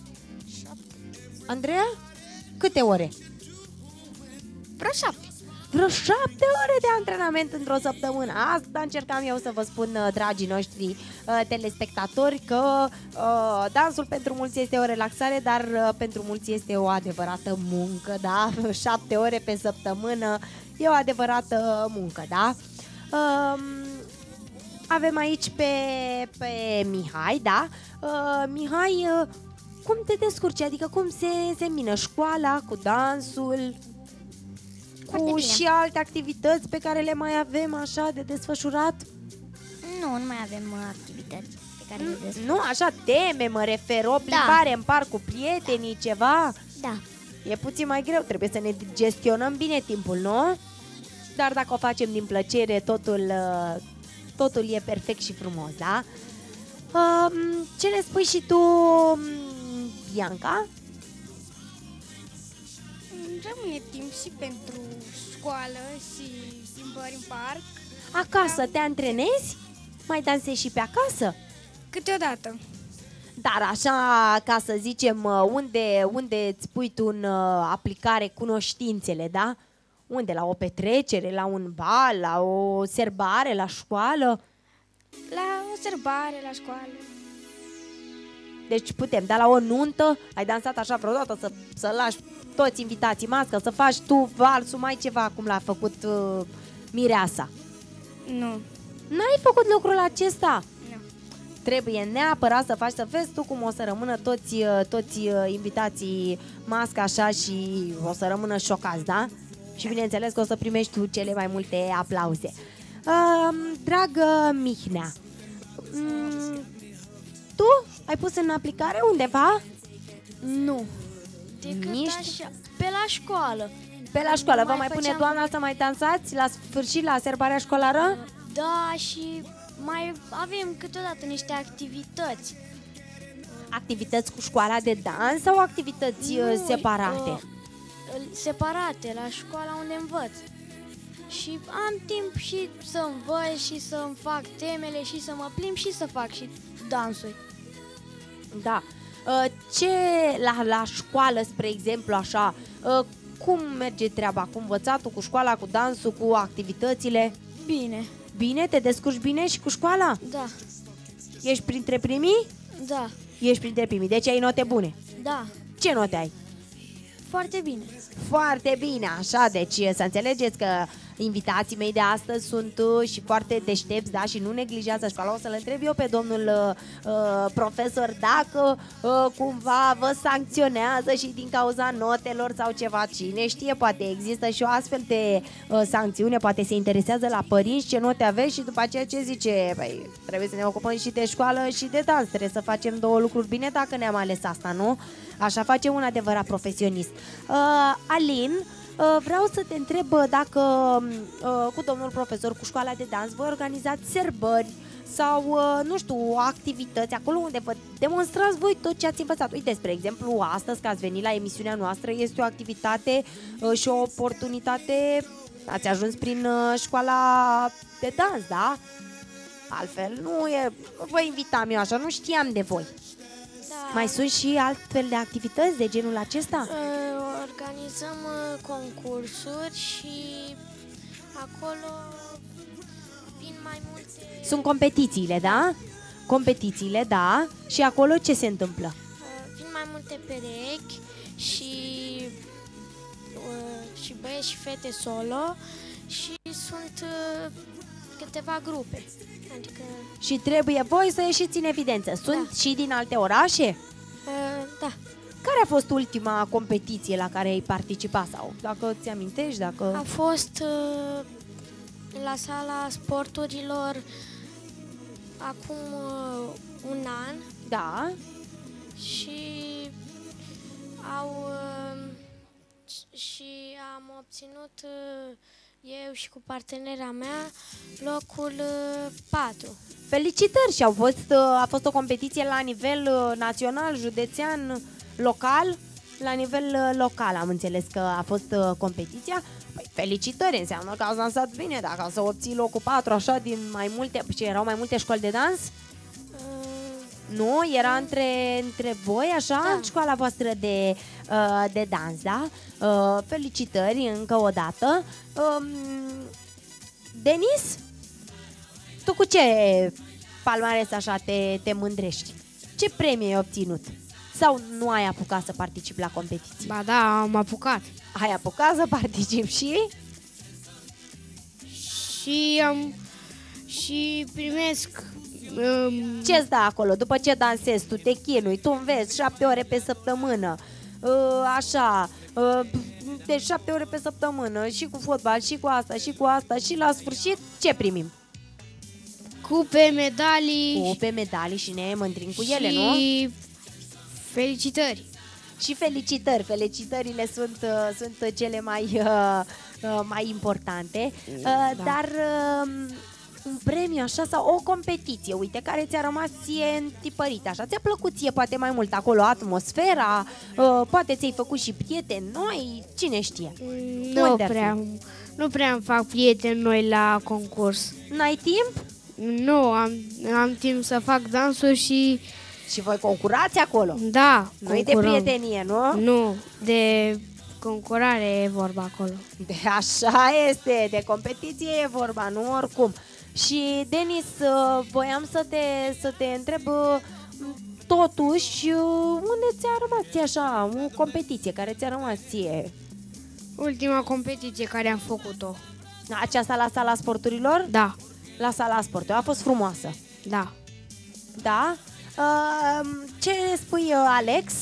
Andreea? Câte ore? Vreo șapte. vreo șapte ore de antrenament într-o săptămână. Asta încercam eu să vă spun, dragii noștri uh, telespectatori, că uh, dansul pentru mulți este o relaxare, dar uh, pentru mulți este o adevărată muncă, da? Șapte ore pe săptămână e o adevărată muncă, da? Uh, avem aici pe, pe Mihai, da? Uh, Mihai, uh, cum te descurci? Adică cum se, se mină școala cu dansul, cu și alte activități pe care le mai avem așa de desfășurat? Nu, nu mai avem uh, activități pe care le desfășurăm. Nu, așa teme, mă refer, o plimbare da. în parc cu prietenii, ceva? Da. E puțin mai greu, trebuie să ne gestionăm bine timpul, nu? Dar dacă o facem din plăcere, totul, totul e perfect și frumos, da? Ce ne spui și tu, Bianca? Rămâne timp și pentru școală și plimbări în parc. Acasă te antrenezi? Mai dansezi și pe acasă? Câteodată. Dar așa, ca să zicem, unde, unde îți pui tu în aplicare cunoștințele, da? Unde? La o petrecere, la un bal, la o serbare, la școală? La o serbare, la școală. Deci putem, dar la o nuntă, ai dansat așa vreodată să, să lași toți invitații mască, să faci tu valsul, mai ceva cum l-a făcut uh, Mireasa? Nu. N-ai făcut lucrul acesta? Nu. Trebuie neapărat să faci, să vezi tu cum o să rămână toți, toți invitații mască așa și o să rămână șocați, da? Și bineînțeles că o să primești tu cele mai multe aplauze. Uh, dragă Mihnea, um, tu ai pus în aplicare undeva? Nu. Decât Nici... așa, pe la școală. Pe la școală, vă mai, mai pune făceam... doamna să mai dansați la sfârșit, la serbarea școlară? Da, și mai avem câteodată niște activități. Activități cu școala de dans sau activități nu, separate? Uh, separate, la școala unde învăț. Și am timp și să învăț și să-mi fac temele și să mă plimb și să fac și dansuri. Da. Ce la, la școală, spre exemplu, așa, cum merge treaba cu învățatul, cu școala, cu dansul, cu activitățile? Bine. Bine? Te descurci bine și cu școala? Da. Ești printre primii? Da. Ești printre primii, deci ai note bune? Da. Ce note ai? Foarte bine. Foarte bine, așa, deci să înțelegeți că invitații mei de astăzi sunt uh, și foarte deștepți, da, și nu neglijează școala. O să-l întreb eu pe domnul uh, profesor dacă uh, cumva vă sancționează și din cauza notelor sau ceva. Cine știe, poate există și o astfel de uh, sancțiune, poate se interesează la părinți ce note aveți și după aceea ce zice, băi, trebuie să ne ocupăm și de școală și de dans, trebuie să facem două lucruri bine dacă ne-am ales asta, nu? Așa face un adevărat profesionist. Uh, Alin, uh, vreau să te întreb dacă uh, cu domnul profesor, cu școala de dans, voi organizați serbări sau, uh, nu știu, activități acolo unde vă demonstrați voi tot ce ați învățat. Uite, spre exemplu, astăzi că ați venit la emisiunea noastră, este o activitate uh, și o oportunitate, ați ajuns prin uh, școala de dans, da? Altfel, nu e, vă invitam eu așa, nu știam de voi. Da. Mai sunt și altfel de activități de genul acesta? Organizăm concursuri și acolo vin mai multe... Sunt competițiile, da? Competițiile, da. Și acolo ce se întâmplă? Vin mai multe perechi și, și băieți și fete solo și sunt câteva grupe. Adică... Și trebuie voi să ieșiți în evidență. Sunt da. și din alte orașe? Uh, da. Care a fost ultima competiție la care ai participat? Sau dacă ți amintești, dacă... A fost uh, la sala sporturilor acum uh, un an. Da. Și au uh, și am obținut uh, eu și cu partenera mea locul uh, patru. Felicitări! Și au fost, a fost o competiție la nivel național, județean, local? La nivel local am înțeles că a fost competiția. Păi, felicitări, înseamnă că ați dansat bine, dacă să obții locul patru așa din mai multe... Și erau mai multe școli de dans? Uh, Nu? Era între, între voi, așa, da. În școala voastră de, uh, de dans, da? Uh, felicitări încă o dată. Um, Denis? Tu cu ce palmares așa te, te mândrești? Ce premiu ai obținut? Sau nu ai apucat să participi la competiții? Ba da, am apucat. Ai apucat să participi și? Și am... și primesc... Um... Ce-ți da acolo? După ce dansezi, tu te chinui, tu înveți șapte ore pe săptămână, uh, așa, uh, de șapte ore pe săptămână, și cu fotbal, și cu asta, și cu asta, și la sfârșit, ce primim? Cupe, medalii... Cupe, medalii și ne mândrim cu ele, și... nu? felicitări. Și felicitări, felicitările sunt, uh, sunt cele mai, uh, uh, mai importante, uh, da. Dar uh, un premiu așa sau o competiție, uite, care ți-a rămas ție întipărită, așa, ți-a plăcut ție poate mai mult acolo, atmosfera, uh, poate ți-ai făcut și prieteni noi, cine știe? Nu prea, nu prea îmi fac prieteni noi la concurs. N-ai timp? Nu, am, am timp să fac dansuri și... Și voi concurați acolo? Da, nu-i de prietenie, nu? Nu, de concurare e vorba acolo. De așa este, de competiție e vorba, nu oricum. Și, Denis, voiam să te, să te întreb, totuși, unde ți-a rămas ție așa, o competiție care ți-a rămas ție? Ultima competiție care am făcut-o. Aceasta la sala sporturilor? Da. La sala sporturilor, a fost frumoasă? Da. Da? Uh, ce spui, uh, Alex?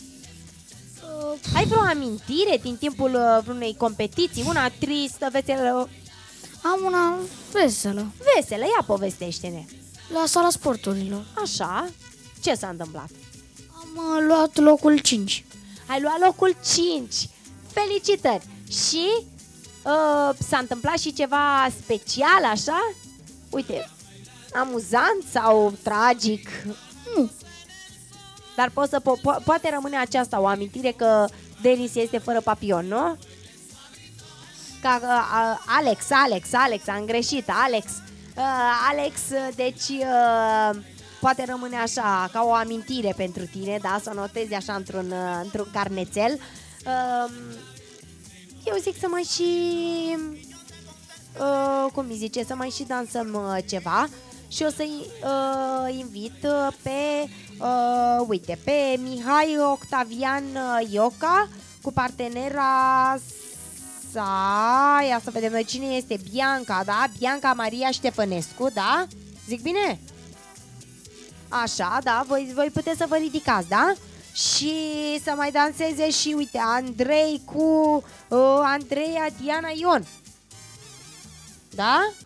Uh, ai vreo amintire din timpul uh, vreunei competiții? Una tristă, veselă? Am una veselă. Veselă, ia povestește-ne. La sala sporturilor. Așa? Ce s-a întâmplat? Am uh, luat locul cinci. Ai luat locul cinci. Felicitări! Și uh, s-a întâmplat și ceva special, așa? Uite, amuzant sau tragic? Nu. Dar poți să po- po- poate rămâne aceasta o amintire că Denis este fără papion, nu? Ca uh, Alex, Alex, Alex, am greșit, Alex. Uh, Alex, deci uh, poate rămâne așa ca o amintire pentru tine, da? Să o notezi așa într-un, uh, într-un carnețel. Uh, eu zic să mai și uh, cum îi zice, să mai și dansăm uh, ceva. Și o să-i uh, invit uh, pe, uh, uite, pe Mihai Octavian uh, Ioca cu partenera sa, ia să vedem noi cine este, Bianca, da? Bianca Maria Ștefănescu, da? Zic bine? Așa, da, voi, voi puteți să vă ridicați, da? Și să mai danseze și, uite, Andrei cu uh, Andreea Diana Ion. Da?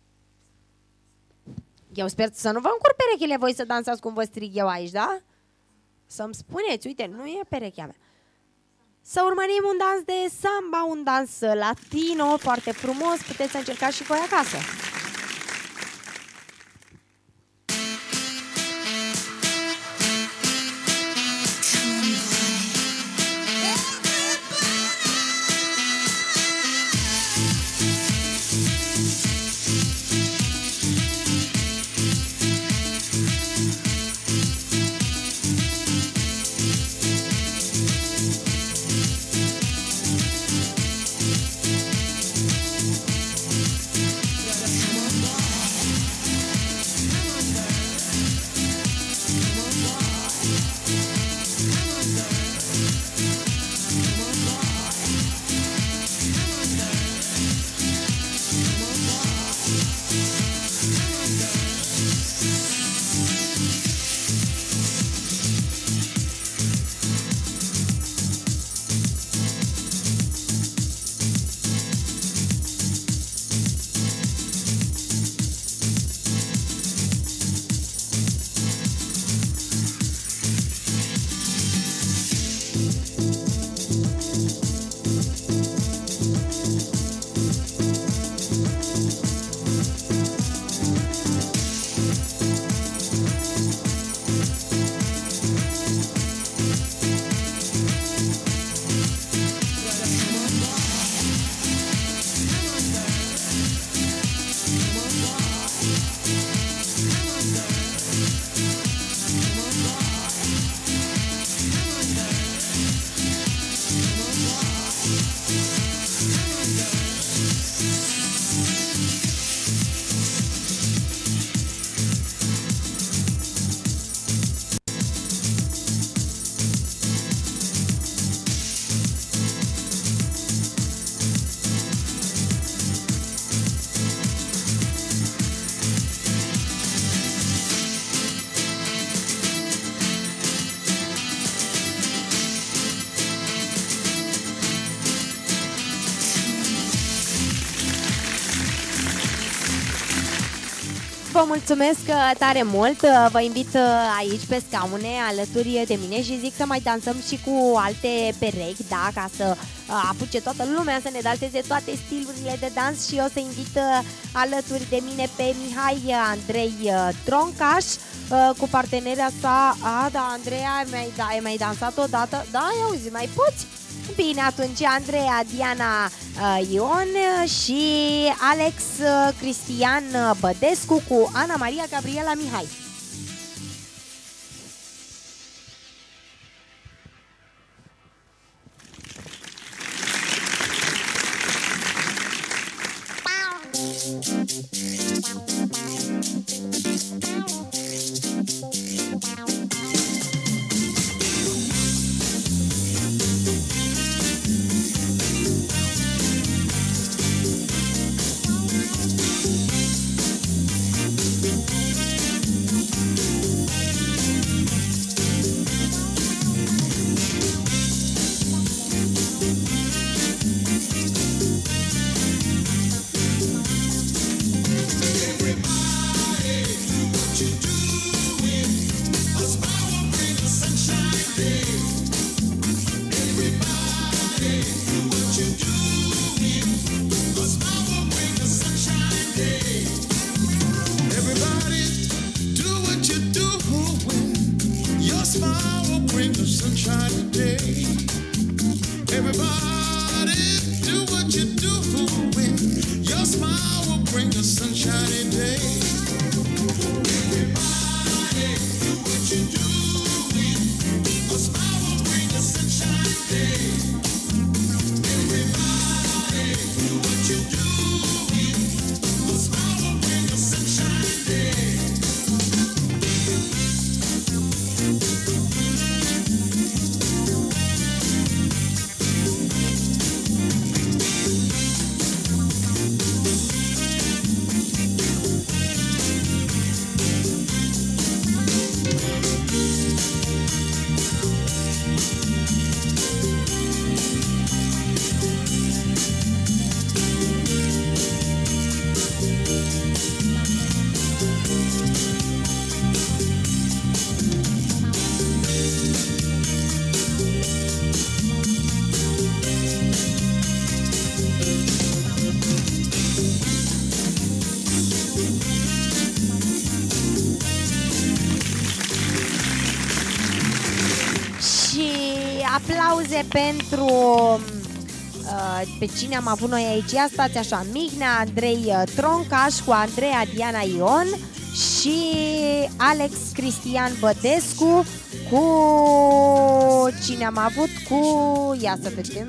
Eu sper să nu vă încurc perechile voi să dansați cum vă strig eu aici, da? Să-mi spuneți, uite, nu e perechea mea. Să urmărim un dans de samba, un dans latino, foarte frumos, puteți să încercați și voi acasă. Vă mulțumesc tare mult, vă invit aici pe scaune alături de mine și zic să mai dansăm și cu alte perechi, da, ca să apuce toată lumea să ne danseze toate stilurile de dans și eu să invit alături de mine pe Mihai Andrei Troncaș cu partenerea sa. A, da, Andreea, ai mai, da, ai mai dansat odată? Da, ia uzi, mai poți? Bine, atunci Andreea, Diana uh, Ion și Alex uh, Cristian Bădescu cu Ana Maria Gabriela Mihai. Aplauze pentru uh, pe cine am avut noi aici. Ia stați așa: Mihnea Andrei Troncaș cu Andreea Diana Ion și Alex Cristian Bădescu cu cine am avut? Cu, ia să vedem,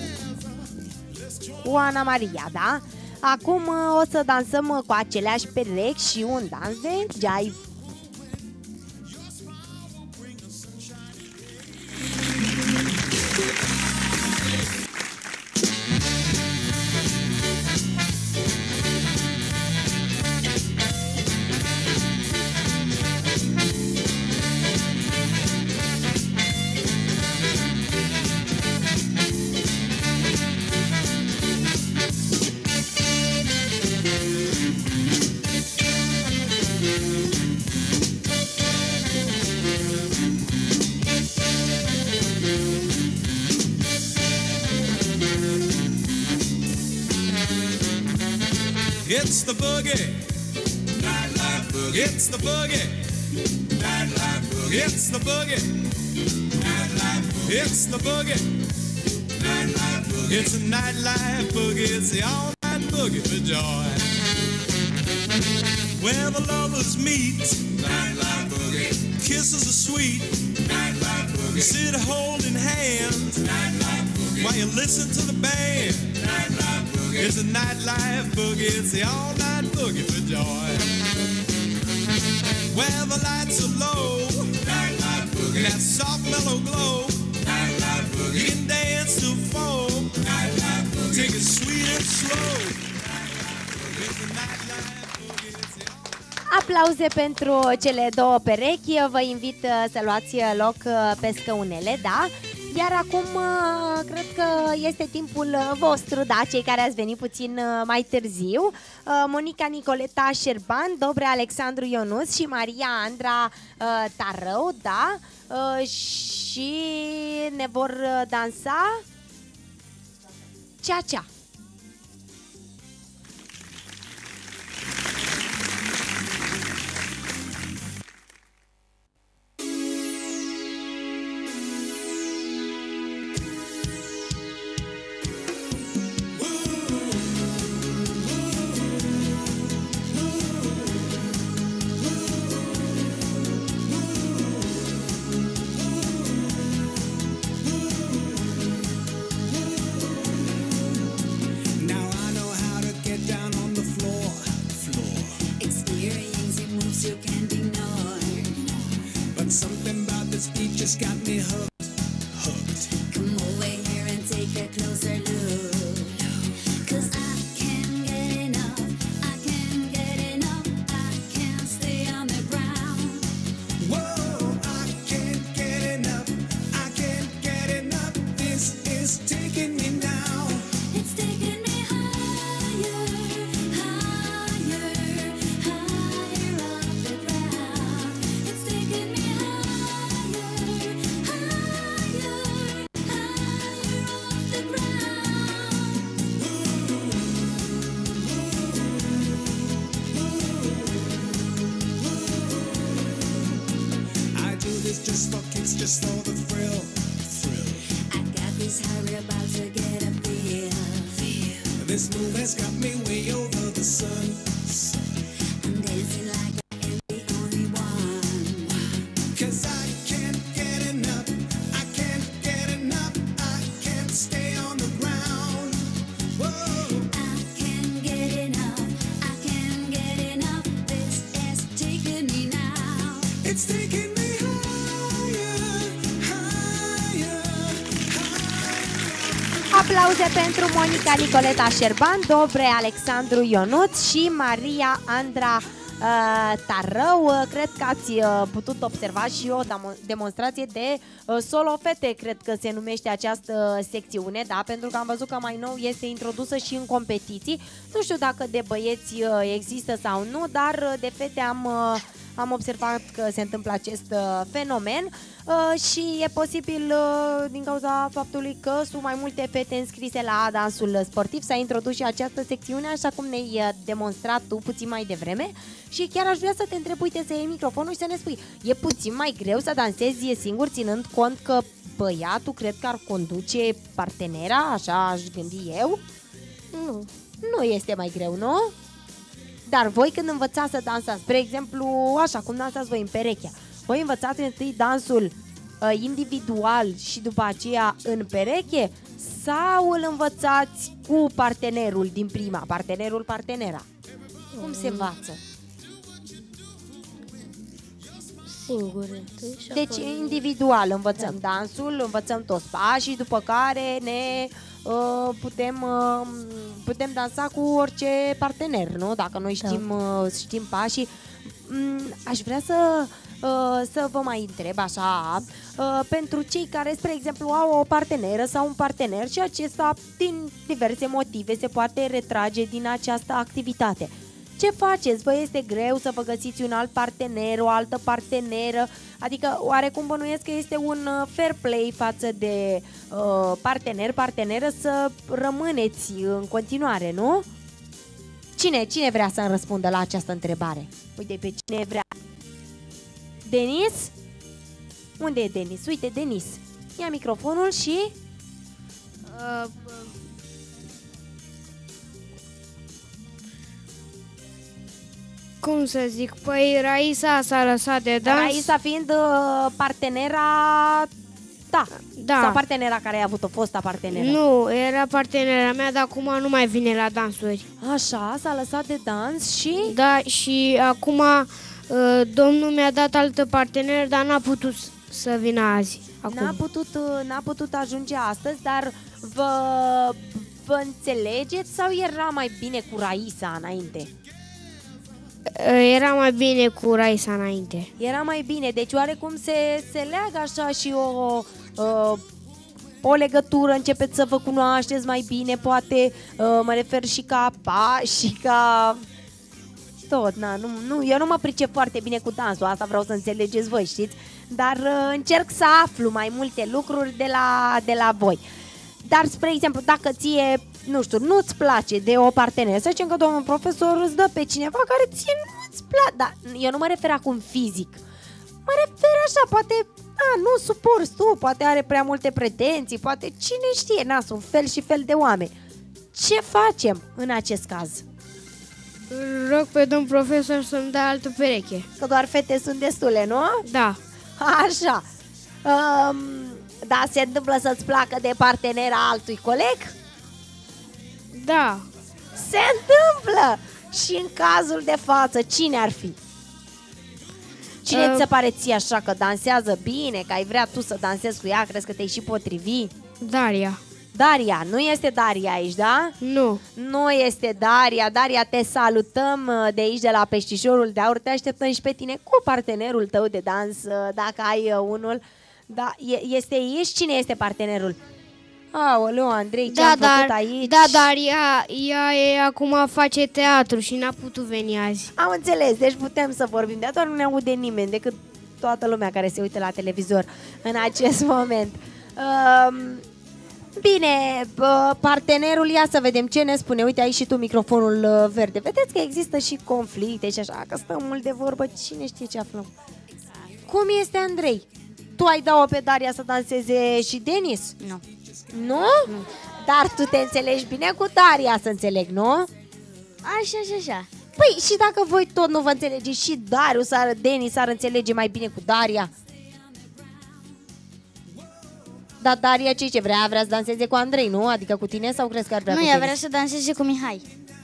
cu Ana Maria, da? Acum o să dansăm cu aceleași perechi și un dans de jive. It's the boogie, nightlife boogie. It's the boogie, nightlife boogie. It's the boogie, nightlife boogie. It's the boogie, nightlife boogie. It's a nightlife boogie. It's the all-night boogie for joy. Where the lovers meet, nightlife boogie. Kisses are sweet, nightlife boogie. Sit holding hands, nightlife boogie. While you listen to the band, nightlife boogie. It's a nightlife boogie, it's the all-night boogie for joy. Where the lights are low, nightlife boogie. That soft mellow glow, nightlife boogie. You can dance to four, nightlife boogie. Take it sweet and slow, it's a nightlife boogie, it's the all-night. Aplauze pentru cele două perechi. Vă invit să luați loc pe scaunele, da? Iar acum uh, cred că este timpul uh, vostru, da, cei care ați venit puțin uh, mai târziu. uh, Monica Nicoleta Șerban, Dobre Alexandru Ionuț și Maria Andra uh, Tarău, da, uh, și ne vor uh, dansa Cea-Cea. Just got me hooked, hooked. Come over here and take a closer look. Cause I can't get enough, I can't get enough, I can't stay on the ground. Whoa, I can't get enough, I can't get enough. This is taking me now. It's taking me higher, higher, higher off the ground. It's taking me just for kicks, just for the thrill, thrill. I got this high, we're about to get a feel, feel. This move has got me way over the sun, sun. I'm dancing like I am the only one. Cause I can't get enough, I can't get enough, I can't stay on the ground. Whoa. I can't get enough, I can't get enough. This is taking me now. It's taking me. Aplauze pentru Monica Nicoleta Șerban, Dobre Alexandru Ionuț și Maria Andra uh, Tarău. Cred că ați uh, putut observa și o demonstrație de uh, solo fete, cred că se numește această secțiune, da, pentru că am văzut că mai nou este introdusă și în competiții. Nu știu dacă de băieți uh, există sau nu, dar uh, de fete am... Uh, Am observat că se întâmplă acest uh, fenomen uh, și e posibil uh, din cauza faptului că sunt mai multe fete înscrise la dansul sportiv. S-a introdus și această secțiune, așa cum ne-ai uh, demonstrat tu puțin mai devreme. Și chiar aș vrea să te întreb, uite, să iei microfonul și să ne spui, e puțin mai greu să dansezi singur, ținând cont că băiatul cred că ar conduce partenera, așa aș gândi eu? Nu, nu este mai greu, nu? Dar voi când învățați să dansați, spre exemplu, așa cum dansați voi în pereche, voi învățați întâi dansul uh, individual și după aceea în pereche sau îl învățați cu partenerul din prima, partenerul, partenera? Cum se învață? Singur întâi și Deci apoi... individual învățăm da. dansul, învățăm toți pașii, după care ne uh, putem, uh, putem dansa cu orice partener, nu? Dacă noi știm, da. uh, știm pașii. Um, aș vrea să, uh, să vă mai întreb așa, uh, pentru cei care, spre exemplu, au o parteneră sau un partener și acesta, din diverse motive, se poate retrage din această activitate. Ce faceți? Vă este greu să vă găsiți un alt partener, o altă parteneră? Adică oarecum bănuiesc că este un fair play față de uh, partener, parteneră să rămâneți în continuare, nu? Cine, cine vrea să-mi răspundă la această întrebare? Uite pe cine vrea. Denis? Unde e Denis? Uite, Denis. Ia microfonul și... Uh, Cum să zic? Păi Raisa s-a lăsat de dans. Raisa fiind uh, partenera ta. Da. Sau partenera care a avut-o, fosta parteneră. Nu, era partenera mea, dar acum nu mai vine la dansuri. Așa, s-a lăsat de dans și... Da, și acum uh, domnul mi-a dat altă parteneră, dar n-a putut să vină azi. N-a putut, n-a putut ajunge astăzi, dar vă, vă înțelegeți sau era mai bine cu Raisa înainte? Era mai bine cu Raisa înainte. Era mai bine, deci oarecum se, se leagă așa și o uh, o legătură, începeți să vă cunoașteți mai bine, poate, uh, mă refer și ca pași, și ca... tot, na, nu, nu, eu nu mă pricep foarte bine cu dansul, asta vreau să înțelegeți voi, știți? Dar uh, încerc să aflu mai multe lucruri de la, de la voi. Dar, spre exemplu, dacă ție, nu știu, nu-ți place de o parteneră, să zicem că domnul profesor îți dă pe cineva care ție nu-ți place, dar eu nu mă refer acum fizic, mă refer așa, poate, a, nu suporți tu, poate are prea multe pretenții, poate cine știe, na, sunt fel și fel de oameni. Ce facem în acest caz? Rog pe domn profesor să-mi dea altă pereche. Că doar fete sunt destule, nu? Da. Așa. Um, da, se întâmplă să-ți placă de partenera altui coleg? Da. Se întâmplă! Și în cazul de față, cine ar fi? Cine uh, ți se pare ție așa că dansează bine, că ai vrea tu să dansezi cu ea, crezi că te-ai și potrivi? Daria. Daria, nu este Daria aici, da? Nu. Nu este Daria. Daria, te salutăm de aici, de la Peștișorul de Aur. Te așteptăm și pe tine cu partenerul tău de dans, dacă ai unul. Da, este aici? Cine este partenerul? Aoleu, Andrei, ce da, am dar, făcut aici? Da, dar ea, ea e, acum face teatru și n-a putut veni azi. Am înțeles, deci putem să vorbim, dar doar nu ne aude nimeni decât toată lumea care se uită la televizor în acest moment. Um, Bine, partenerul, ia să vedem ce ne spune. Uite, ai și tu microfonul verde. Vedeți că există și conflicte și așa, că stăm mult de vorbă, cine știe ce aflăm. Cum este, Andrei? Tu ai dat-o pe Daria să danseze și Denis? Nu. Nu? Nu. Dar tu te înțelegi bine cu Daria, să înțeleg, nu? Așa, așa, așa. Păi, și dacă voi tot nu vă înțelegeți, și Darius, Denis ar înțelege mai bine cu Daria? Dar Daria ce ce vrea? Vrea să danseze cu Andrei, nu? Adică cu tine sau crezi că ar vrea nu, cu ea tine? vrea să danseze cu Mihai.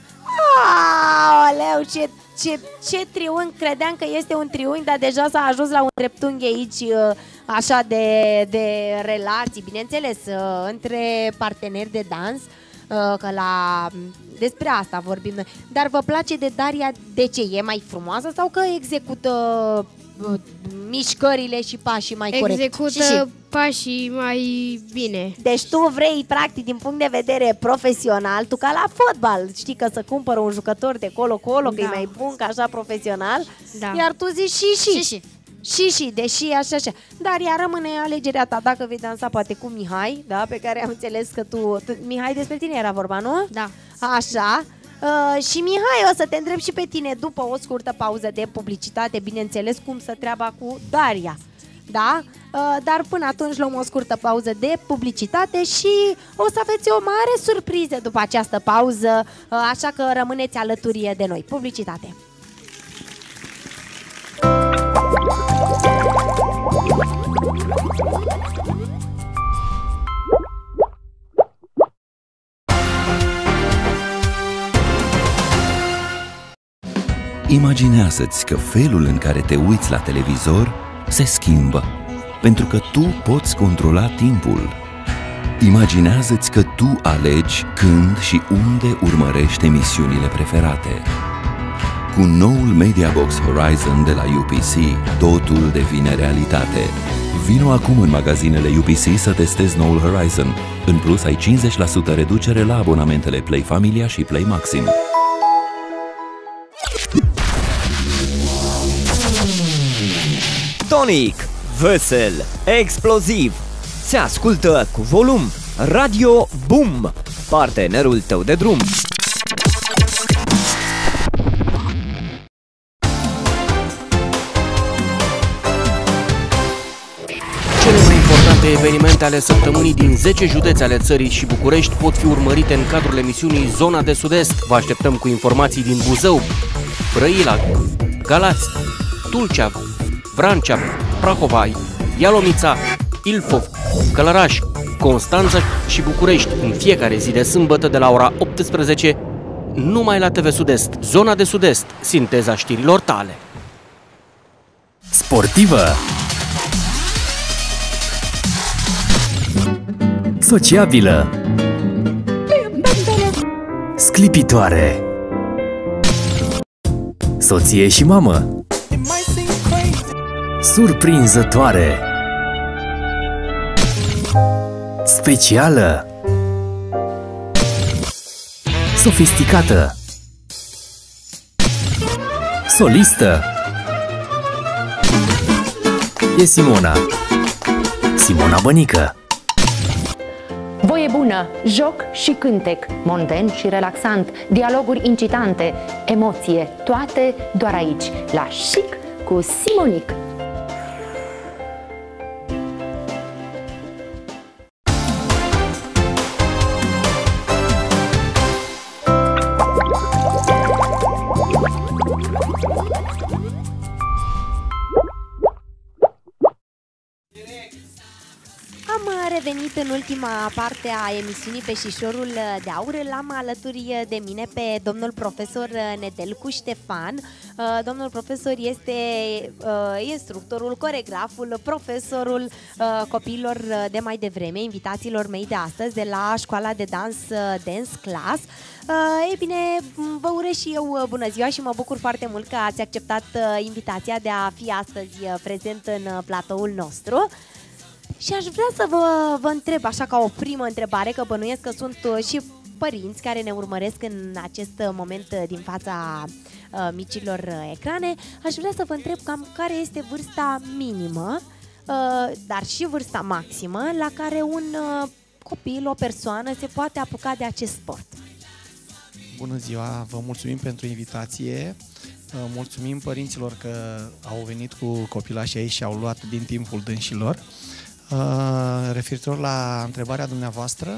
Aoleu, ce, ce, ce triunghi! Credeam că este un triunghi, dar deja s-a ajuns la un dreptunghi aici, așa de, de relații, bineînțeles, între parteneri de dans, că la... despre asta vorbim noi. Dar vă place de Daria de ce? E mai frumoasă sau că execută mișcările și pașii mai corect? Execută și și? pașii mai bine. Deci tu vrei, practic, din punct de vedere profesional, tu ca la fotbal, știi că să cumpără un jucător de colo-colo, da, că e mai bun, ca așa profesional, da, iar tu zici și și. Și și. Și și, deși așa așa. Dar ea rămâne alegerea ta, dacă vei dansa poate cu Mihai, da, pe care am înțeles că tu, tu Mihai, despre tine era vorba, nu? Da. Așa. Uh, și Mihai, o să te întreb și pe tine după o scurtă pauză de publicitate, bineînțeles, cum să treaba cu Daria. Da? Uh, dar până atunci luăm o scurtă pauză de publicitate și o să aveți o mare surpriză după această pauză, uh, așa că rămâneți alături de noi. Publicitate. Imaginează-ți că felul în care te uiți la televizor se schimbă, pentru că tu poți controla timpul. Imaginează-ți că tu alegi când și unde urmărești emisiunile preferate. Cu noul Mediabox Horizon de la U P C, totul devine realitate. Vino acum în magazinele U P C să testezi noul Horizon. În plus, ai cincizeci la sută reducere la abonamentele Play Familia și Play Maxim. Tonic, vesel, exploziv. Se ascultă cu volum. Radio Boom, partenerul tău de drum. Cele mai importante evenimente ale săptămânii din zece județe ale țării și București pot fi urmărite în cadrul emisiunii Zona de Sud-Est. Vă așteptăm cu informații din Buzău, Brăila, Galați, Tulcea, Vrancea, Prahova, Ialomița, Ilfov, Călăraș, Constanța și București în fiecare zi de sâmbătă de la ora optsprezece, numai la T V Sud-Est. Zona de Sud-Est, sinteza știrilor tale. Sportivă, sociabilă, sclipitoare, soție și mamă, surprinzătoare, Specială. Sofisticată. Solistă. E Simona. Simona Bănică. Voie bună, joc și cântec, monten și relaxant, dialoguri incitante, emoție, toate doar aici, la Chic cu Simonic. Revenit în ultima parte a emisiunii Peștișorul de Aur. L-am alături de mine pe domnul profesor Nedelcu Ștefan. Domnul profesor este instructorul, coregraful, profesorul copiilor de mai devreme, invitațiilor mei de astăzi de la școala de dans Dance Class. Ei bine, vă urez și eu bună ziua și mă bucur foarte mult că ați acceptat invitația de a fi astăzi prezent în platoul nostru. Și aș vrea să vă, vă întreb, așa ca o primă întrebare, că bănuiesc că sunt și părinți care ne urmăresc în acest moment din fața uh, micilor ecrane. Aș vrea să vă întreb cam care este vârsta minimă, uh, dar și vârsta maximă, la care un uh, copil, o persoană se poate apuca de acest sport. Bună ziua, vă mulțumim pentru invitație. Mulțumim părinților că au venit cu copilașii ei și au luat din timpul dânșilor. Uh, referitor la întrebarea dumneavoastră,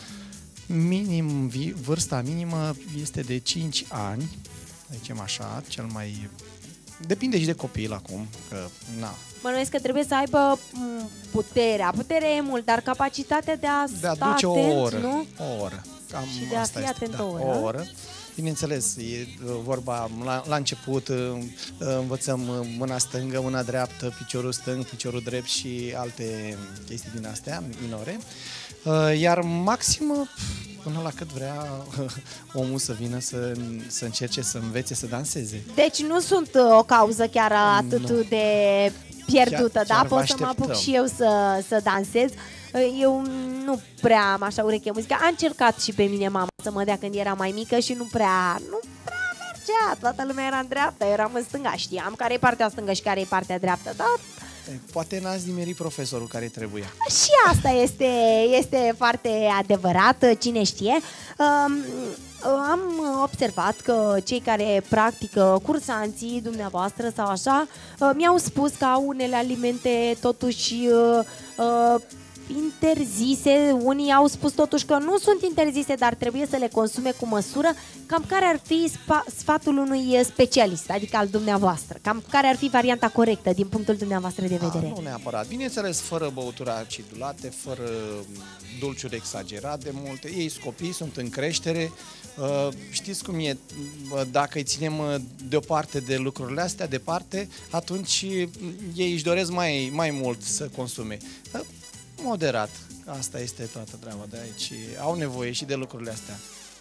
minim, vârsta minimă este de cinci ani, zicem așa, cel mai... Depinde și de copil acum, că na. Bănuiesc că trebuie să aibă puterea, puterea e mult, dar capacitatea de a, de a sta duce atent, o oră, nu? O oră. Cam și de a asta fi este, atent da, o oră. O oră. Bineînțeles, e vorba, la, la început învățăm mâna stângă, mâna dreaptă, piciorul stâng, piciorul drept și alte chestii din astea, minore. Iar maxim, până la cât vrea omul să vină să, să încerce să învețe să danseze. Deci nu sunt o cauză chiar atât no. de pierdută, chiar, da? Chiar pot să mă apuc și eu să, să dansez. Eu nu prea am așa ureche muzică. A încercat și pe mine mama să mă dea când era mai mică și nu prea, nu prea mergea. Toată lumea era în dreapta, eram în stânga. Știam care e partea stângă și care e partea dreaptă, dar... Poate n-ați nimerit profesorul care trebuia. Și asta este, este foarte adevărat, cine știe. Um, am observat că cei care practică, cursanții dumneavoastră sau așa, uh, mi-au spus că au unele alimente totuși... Uh, uh, interzise, unii au spus totuși că nu sunt interzise, dar trebuie să le consume cu măsură. Cam care ar fi sfatul unui specialist, adică al dumneavoastră? Cam care ar fi varianta corectă din punctul dumneavoastră de vedere? A, nu neapărat. Bineînțeles, fără băuturi acidulate, fără dulciuri exagerat de multe. Ei sunt copii, sunt în creștere. Știți cum e, dacă îi ținem deoparte de lucrurile astea, departe, atunci ei își doresc mai, mai mult să consume. Moderat. Asta este toată treaba de aici. Au nevoie și de lucrurile astea.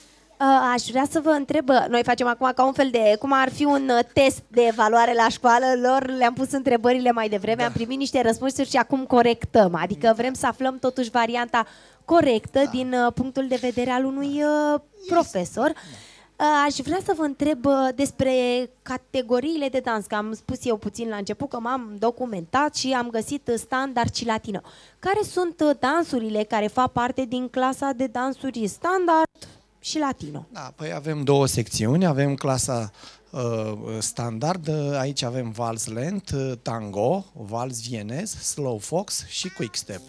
Aș vrea să vă întreb, noi facem acum ca un fel de, cum ar fi un test de evaluare la școală, lor le-am pus întrebările mai devreme, da. Am primit niște răspunsuri și acum corectăm, adică vrem să aflăm totuși varianta corectă da. Din punctul de vedere al unui profesor. Aș vrea să vă întreb despre categoriile de dans, că am spus eu puțin la început că m-am documentat și am găsit standard și latino. Care sunt dansurile care fac parte din clasa de dansuri standard și latino? Da, păi avem două secțiuni, avem clasa uh, standard, aici avem vals lent, tango, vals vienez, slow fox și quick step.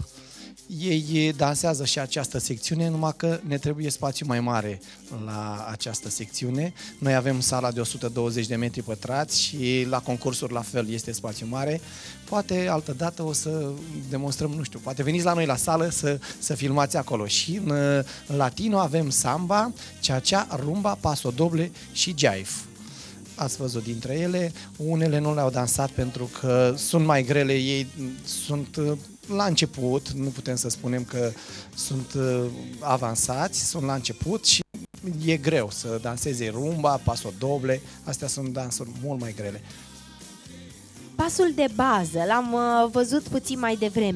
Ei dansează și această secțiune, numai că ne trebuie spațiu mai mare la această secțiune. Noi avem sala de o sută douăzeci de metri pătrați și la concursuri la fel este spațiu mare. Poate altă dată o să demonstrăm, nu știu, poate veniți la noi la sală să, să filmați acolo. Și în latino avem samba, cha-cha, rumba, paso doble și jive. Ați văzut dintre ele, unele nu le-au dansat pentru că sunt mai grele, ei sunt la început, nu putem să spunem că sunt avansați, sunt la început și e greu să danseze rumba, paso doble, astea sunt dansuri mult mai grele. Pasul de bază, l-am văzut puțin mai devreme.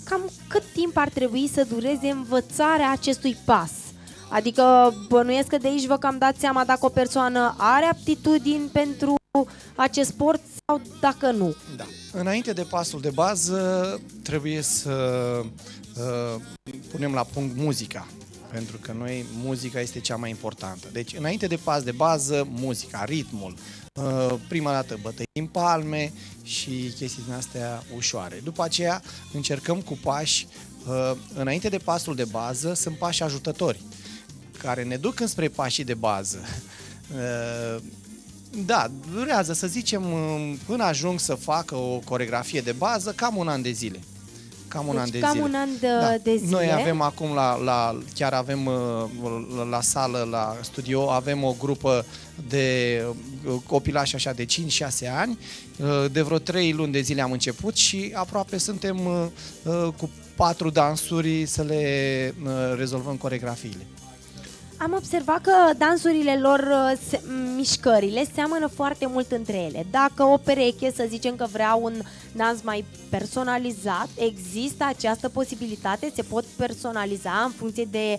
cam cât timp ar trebui să dureze învățarea acestui pas? Adică bănuiesc că de aici vă cam dați seama dacă o persoană are aptitudini pentru acest sport sau dacă nu. Da. Înainte de pasul de bază trebuie să uh, punem la punct muzica, pentru că noi muzica este cea mai importantă. Deci înainte de pas de bază, muzica, ritmul, uh, prima dată bătăi în palme și chestii din astea ușoare. După aceea încercăm cu pași, uh, înainte de pasul de bază sunt pași ajutători, care ne duc înspre pașii de bază. Uh, Da, durează, să zicem, până ajung să facă o coreografie de bază, cam un an de zile. Cam un deci an de cam zile. un an de, da. de zile. Noi avem acum, la, la, chiar avem la sală, la studio, avem o grupă de copilași așa de cinci șase ani. De vreo trei luni de zile am început și aproape suntem cu patru dansuri să le rezolvăm coreografiile. Am observat că dansurile lor, se, mișcările, seamănă foarte mult între ele. Dacă o pereche, să zicem că vrea un dans mai personalizat, există această posibilitate? Se pot personaliza în funcție de,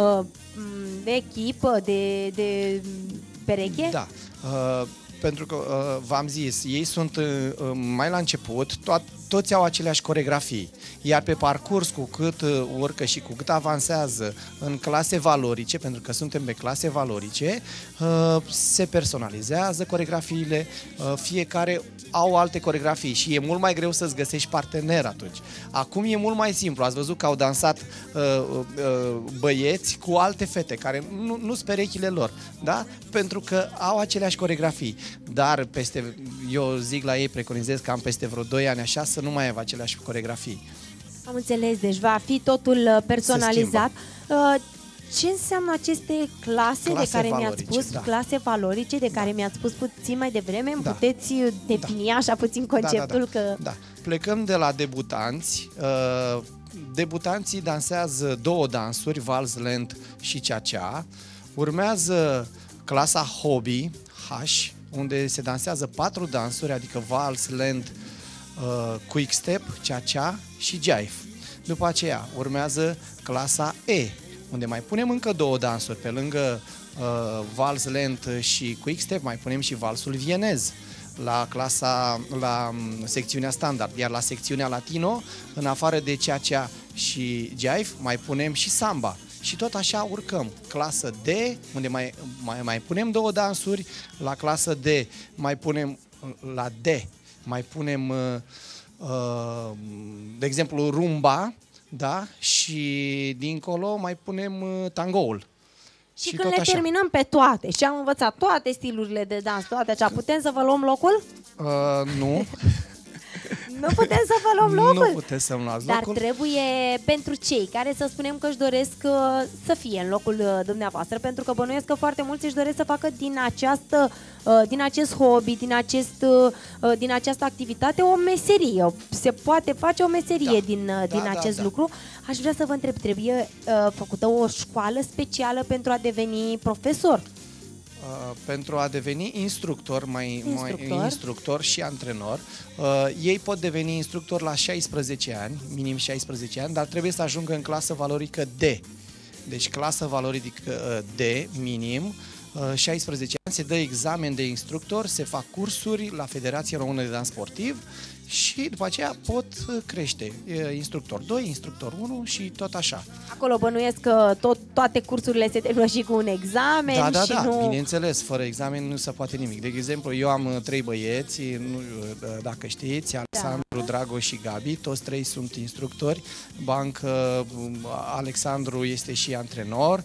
de echipă, de, de pereche? Da. Uh, pentru că, uh, v-am zis, ei sunt uh, mai la început, to- toți au aceleași coreografii, iar pe parcurs, cu cât uh, urcă și cu cât avansează în clase valorice, pentru că suntem pe clase valorice, uh, se personalizează coreografiile, uh, fiecare au alte coreografii și e mult mai greu să-ți găsești partener atunci. Acum e mult mai simplu, ați văzut că au dansat uh, uh, băieți cu alte fete, care nu, nu sunt perechile lor, da? Pentru că au aceleași coreografii, dar peste, eu zic la ei, preconizez cam peste vreo doi ani așa, să nu mai aibă aceleași coreografii. Am înțeles, deci va fi totul personalizat. Ce înseamnă aceste clase, clase de care mi-ați spus, da. clase valorice, de care da. mi-ați spus puțin mai devreme? Da. Puteți defini da. așa puțin conceptul? Da, da, da. că... Da. Plecăm de la debutanți. Uh, debutanții dansează două dansuri, vals lent și cha-cha. Urmează clasa hobby, H, unde se dansează patru dansuri, adică vals, lent, uh, quick step, cha-cha și jive. După aceea urmează clasa E, unde mai punem încă două dansuri, pe lângă uh, vals lent și quick step, mai punem și valsul vienez la clasa, la um, secțiunea standard, iar la secțiunea latino, în afară de cha-cha și jive, mai punem și samba. Și tot așa urcăm. Clasă D, unde mai, mai, mai punem două dansuri, la clasă D mai punem, la D mai punem, uh, uh, de exemplu, rumba, da? Și dincolo mai punem uh, tangoul. Și, și când le așa. terminăm pe toate și am învățat toate stilurile de dans, toate așa, putem să vă luăm locul? Uh, nu. Nu putem să vă luăm locul? Nu puteți să-mi luați Dar locul. trebuie pentru cei care să spunem că își doresc uh, să fie în locul uh, dumneavoastră, pentru că bănuiesc că foarte mulți își doresc să facă din această, uh, din acest hobby, din, acest, uh, din această activitate o meserie. Se poate face o meserie da. din, uh, da, din da, acest da. lucru. Aș vrea să vă întreb, trebuie uh, făcută o școală specială pentru a deveni profesor? Uh, pentru a deveni instructor, mai instructor, mai, instructor și antrenor. Uh, ei pot deveni instructor la șaisprezece ani, minim șaisprezece ani, dar trebuie să ajungă în clasă valorică D. Deci clasă valorică D, minim, uh, șaisprezece ani, se dă examen de instructor, se fac cursuri la Federația Română de Dans Sportiv și după aceea pot crește instructor doi, instructor unu și tot așa. Acolo bănuiesc că tot, toate cursurile se termină și cu un examen. Da, da, și da, nu... bineînțeles, fără examen nu se poate nimic. De exemplu, eu am trei băieți, nu, dacă știți, Alexandru, da. Dragoș și Gabi, toți trei sunt instructori. Bancă, Alexandru este și antrenor,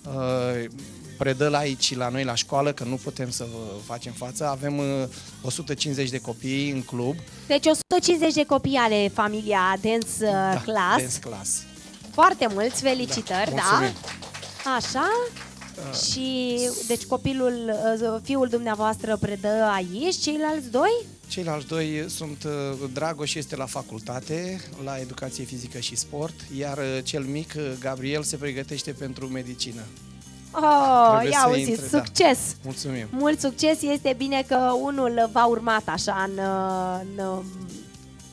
predă la aici, la noi, la școală, că nu putem să facem față. Avem o sută cincizeci de copii în club. Deci o sută cincizeci de copii ale familia Dance da, Class. Dance Class. Foarte mulți, felicitări, da? da? Așa? Uh. Și, deci copilul, fiul dumneavoastră predă aici, ceilalți doi? Ceilalți doi sunt, Dragoș este la facultate, la educație fizică și sport, iar cel mic, Gabriel, se pregătește pentru medicină. Oh, ia auzi, succes! Da. Mulțumim! Mult succes, este bine că unul v-a urmat așa în, în,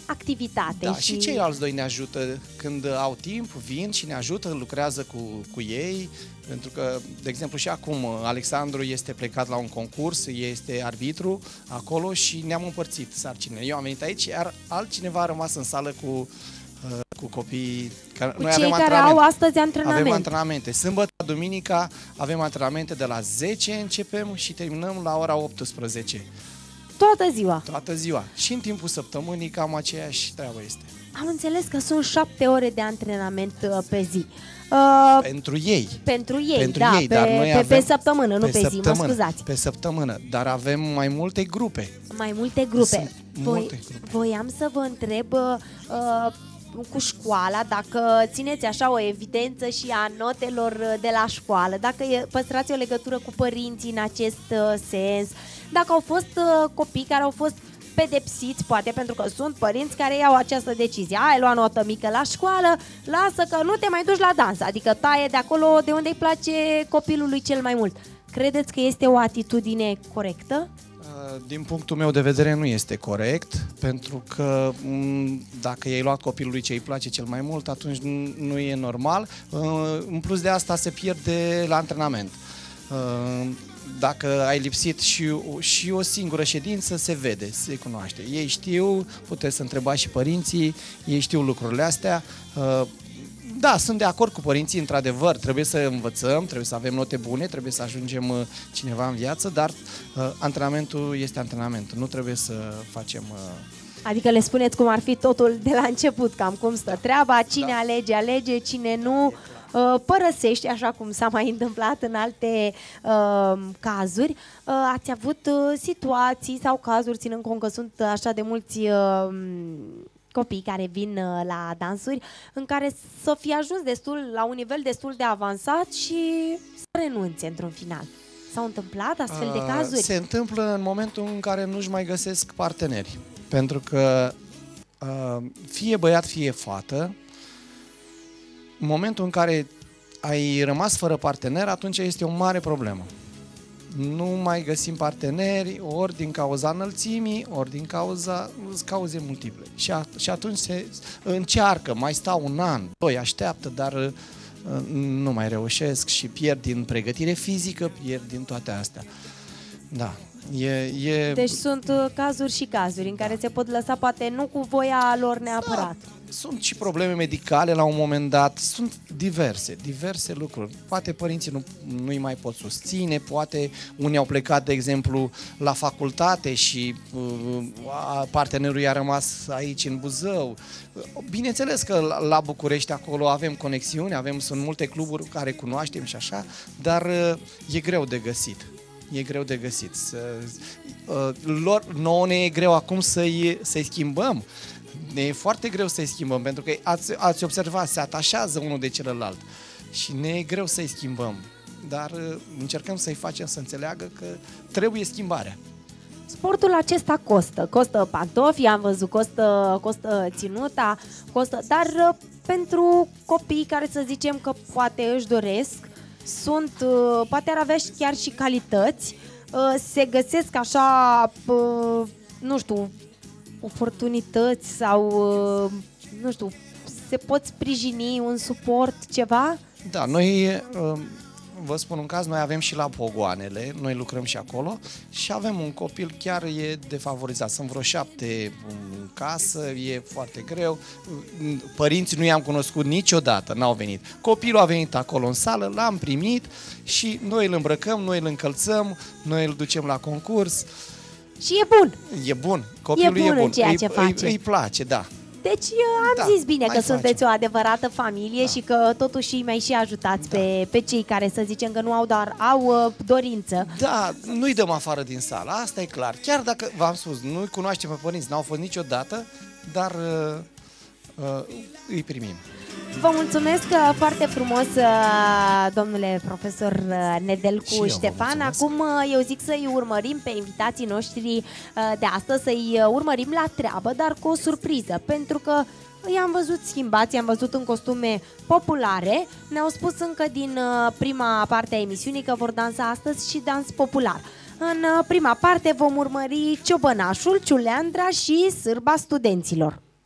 activitate. Da, și... și ceilalți doi ne ajută când au timp, vin și ne ajută, lucrează cu, cu ei, pentru că, de exemplu, și acum Alexandru este plecat la un concurs, este arbitru acolo și ne-am împărțit sarcinile. Eu am venit aici, iar altcineva a rămas în sală cu, cu copiii. Cu noi cei avem care au astăzi antrenamente. Avem antrenamente. Sâmbătă, duminica, avem antrenamente de la zece, începem și terminăm la ora optsprezece. Toată ziua. Toată ziua. Și în timpul săptămânii cam aceeași treabă este. Am înțeles că sunt șapte ore de antrenament uh, pe zi. Uh, pentru ei. Pentru ei, pentru da, ei, pe, dar noi pe, avem, pe săptămână, nu pe pe săptămână, zi, mă scuzați. Pe săptămână, dar avem mai multe grupe. Mai multe grupe. Voi, multe grupe. Voiam să vă întreb uh, cu școala, dacă țineți așa o evidență și a notelor de la școală, dacă păstrați o legătură cu părinții în acest uh, sens, dacă au fost uh, copii care au fost pedepsiți, poate pentru că sunt părinți care iau această decizie. Ai luat notă mică la școală, lasă că nu te mai duci la dans, adică taie de acolo de unde îi place copilului cel mai mult. Credeți că este o atitudine corectă? Din punctul meu de vedere nu este corect, pentru că dacă i-ai luat copilului ce îi place cel mai mult, atunci nu e normal. În plus de asta se pierde la antrenament. Dacă ai lipsit și, și o singură ședință, se vede, se cunoaște. Ei știu, puteți să întrebați și părinții, ei știu lucrurile astea. Da, sunt de acord cu părinții, într-adevăr, trebuie să învățăm, trebuie să avem note bune, trebuie să ajungem cineva în viață, dar uh, antrenamentul este antrenament, nu trebuie să facem... Uh... Adică le spuneți cum ar fi totul de la început, cam cum stă treaba, cine da. alege, alege, cine nu uh, părăsește, așa cum s-a mai întâmplat în alte uh, cazuri. Uh, ați avut uh, situații sau cazuri, ținând cont că sunt așa de mulți... Uh, copii care vin la dansuri, în care să fie ajuns destul, la un nivel destul de avansat și să renunțe într-un final. S-au întâmplat astfel de cazuri? Se întâmplă în momentul în care nu-și mai găsesc parteneri. Pentru că fie băiat, fie fată, în momentul în care ai rămas fără partener, atunci este o mare problemă. Nu mai găsim parteneri, ori din cauza înălțimii, ori din cauza cauze multiple. Și, a, și atunci se încearcă, mai stau un an, doi, așteaptă, dar uh, nu mai reușesc și pierd din pregătire fizică, pierd din toate astea. Da. E, e... Deci sunt uh, cazuri și cazuri în care se pot lăsa, poate nu cu voia lor neapărat. Da. Sunt și probleme medicale la un moment dat, sunt diverse, diverse lucruri. Poate părinții nu, nu-i mai pot susține, poate unii au plecat, de exemplu, la facultate și uh, partenerul i-a rămas aici în Buzău. Bineînțeles că la, la București acolo avem conexiuni, avem, sunt multe cluburi care cunoaștem și așa, dar uh, e greu de găsit. E greu de găsit. Să, uh, lor, nouă ne e greu acum să-i, să-i schimbăm. Ne e foarte greu să-i schimbăm, pentru că ați, ați observat, se atașează unul de celălalt și ne e greu să-i schimbăm, dar încercăm să-i facem să înțeleagă că trebuie schimbarea. Sportul acesta costă, costă pantofii, am văzut, costă, costă ținuta, costă, dar pentru copii care să zicem că poate își doresc, sunt, poate ar avea chiar și calități, se găsesc așa, nu știu, oportunități sau, nu știu, se pot sprijini un suport, ceva? Da, noi, vă spun un caz, noi avem și la Pogoanele, noi lucrăm și acolo și avem un copil, chiar e defavorizat, sunt vreo șapte în casă, e foarte greu, părinții nu i-am cunoscut niciodată, n-au venit. Copilul a venit acolo în sală, l-am primit și noi îl îmbrăcăm, noi îl încălțăm, noi îl ducem la concurs. Și e bun. E bun. Copilul e bun, e bun. În ceea îi, ce face. Îi, îi place, da. Deci am da, zis bine că sunteți facem. o adevărată familie da. și că totuși mai și ajutați da. pe, pe cei care, să zicem, că nu au doar au uh, dorință. Da, nu-i dăm afară din sală, asta e clar. Chiar dacă, v-am spus, nu-i cunoaștem pe părinți, n-au fost niciodată, dar uh, uh, îi primim. Vă mulțumesc foarte frumos, domnule profesor Nedelcu Ștefan. Acum eu zic să-i urmărim pe invitații noștri de astăzi, să-i urmărim la treabă, dar cu o surpriză, pentru că i-am văzut schimbați, i-am văzut în costume populare. Ne-au spus încă din prima parte a emisiunii că vor dansa astăzi și dans popular. În prima parte vom urmări Ciobănașul, Ciuleandra și Sârba studenților.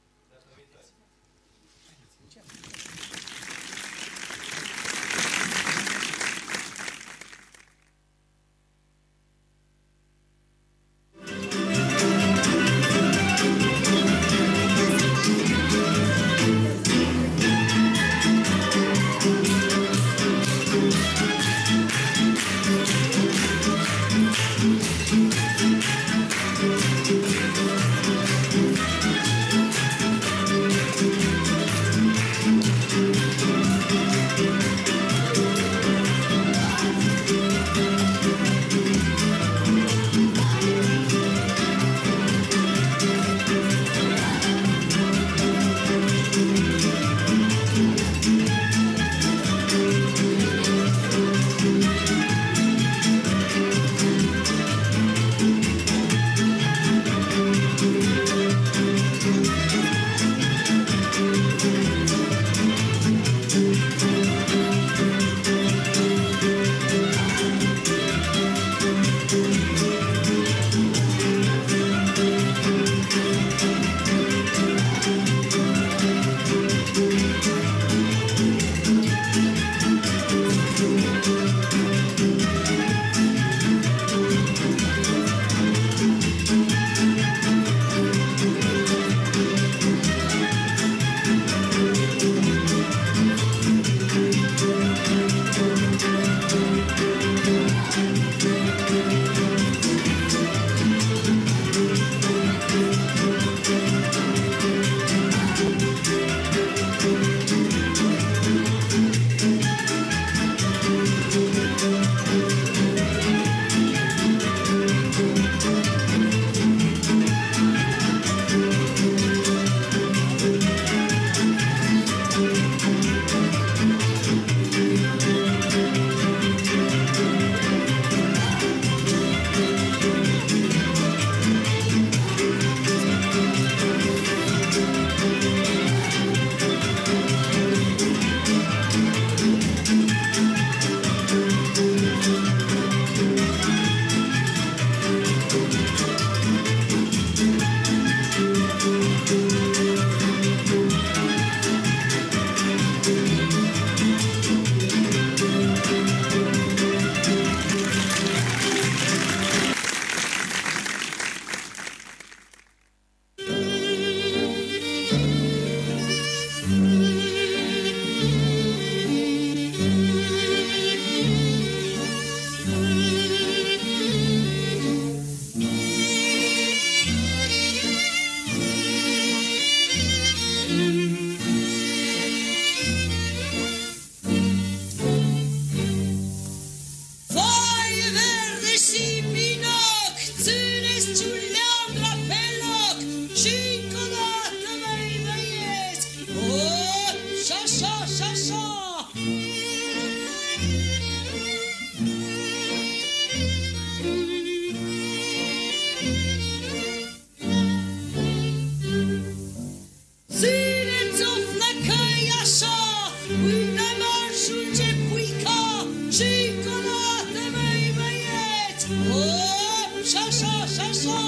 Hop, și așa, și așa.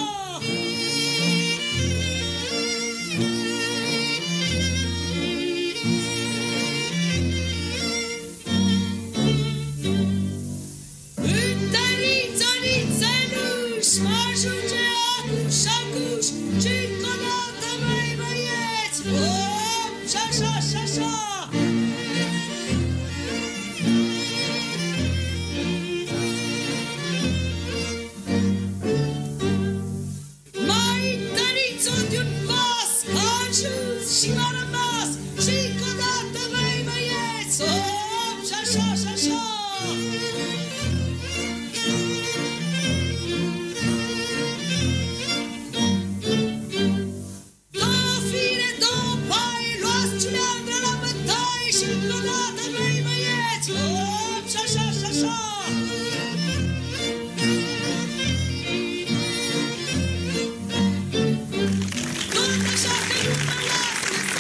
Întăriți, oniță, nu-și mă ajunge acuș, acuș, și încă o dată, măi, băieți. Hop, și așa, și așa. Mai întăriți-o de-un pas, a ajuns și m-a rămas, și încă o dată, măi, băieți. Hop, și așa, și așa. Două fire, două paie, luați ciuleandră la bătaie și încă o dată, măi, băieți. Hop, și așa, și așa. Tot așa că nu mă las,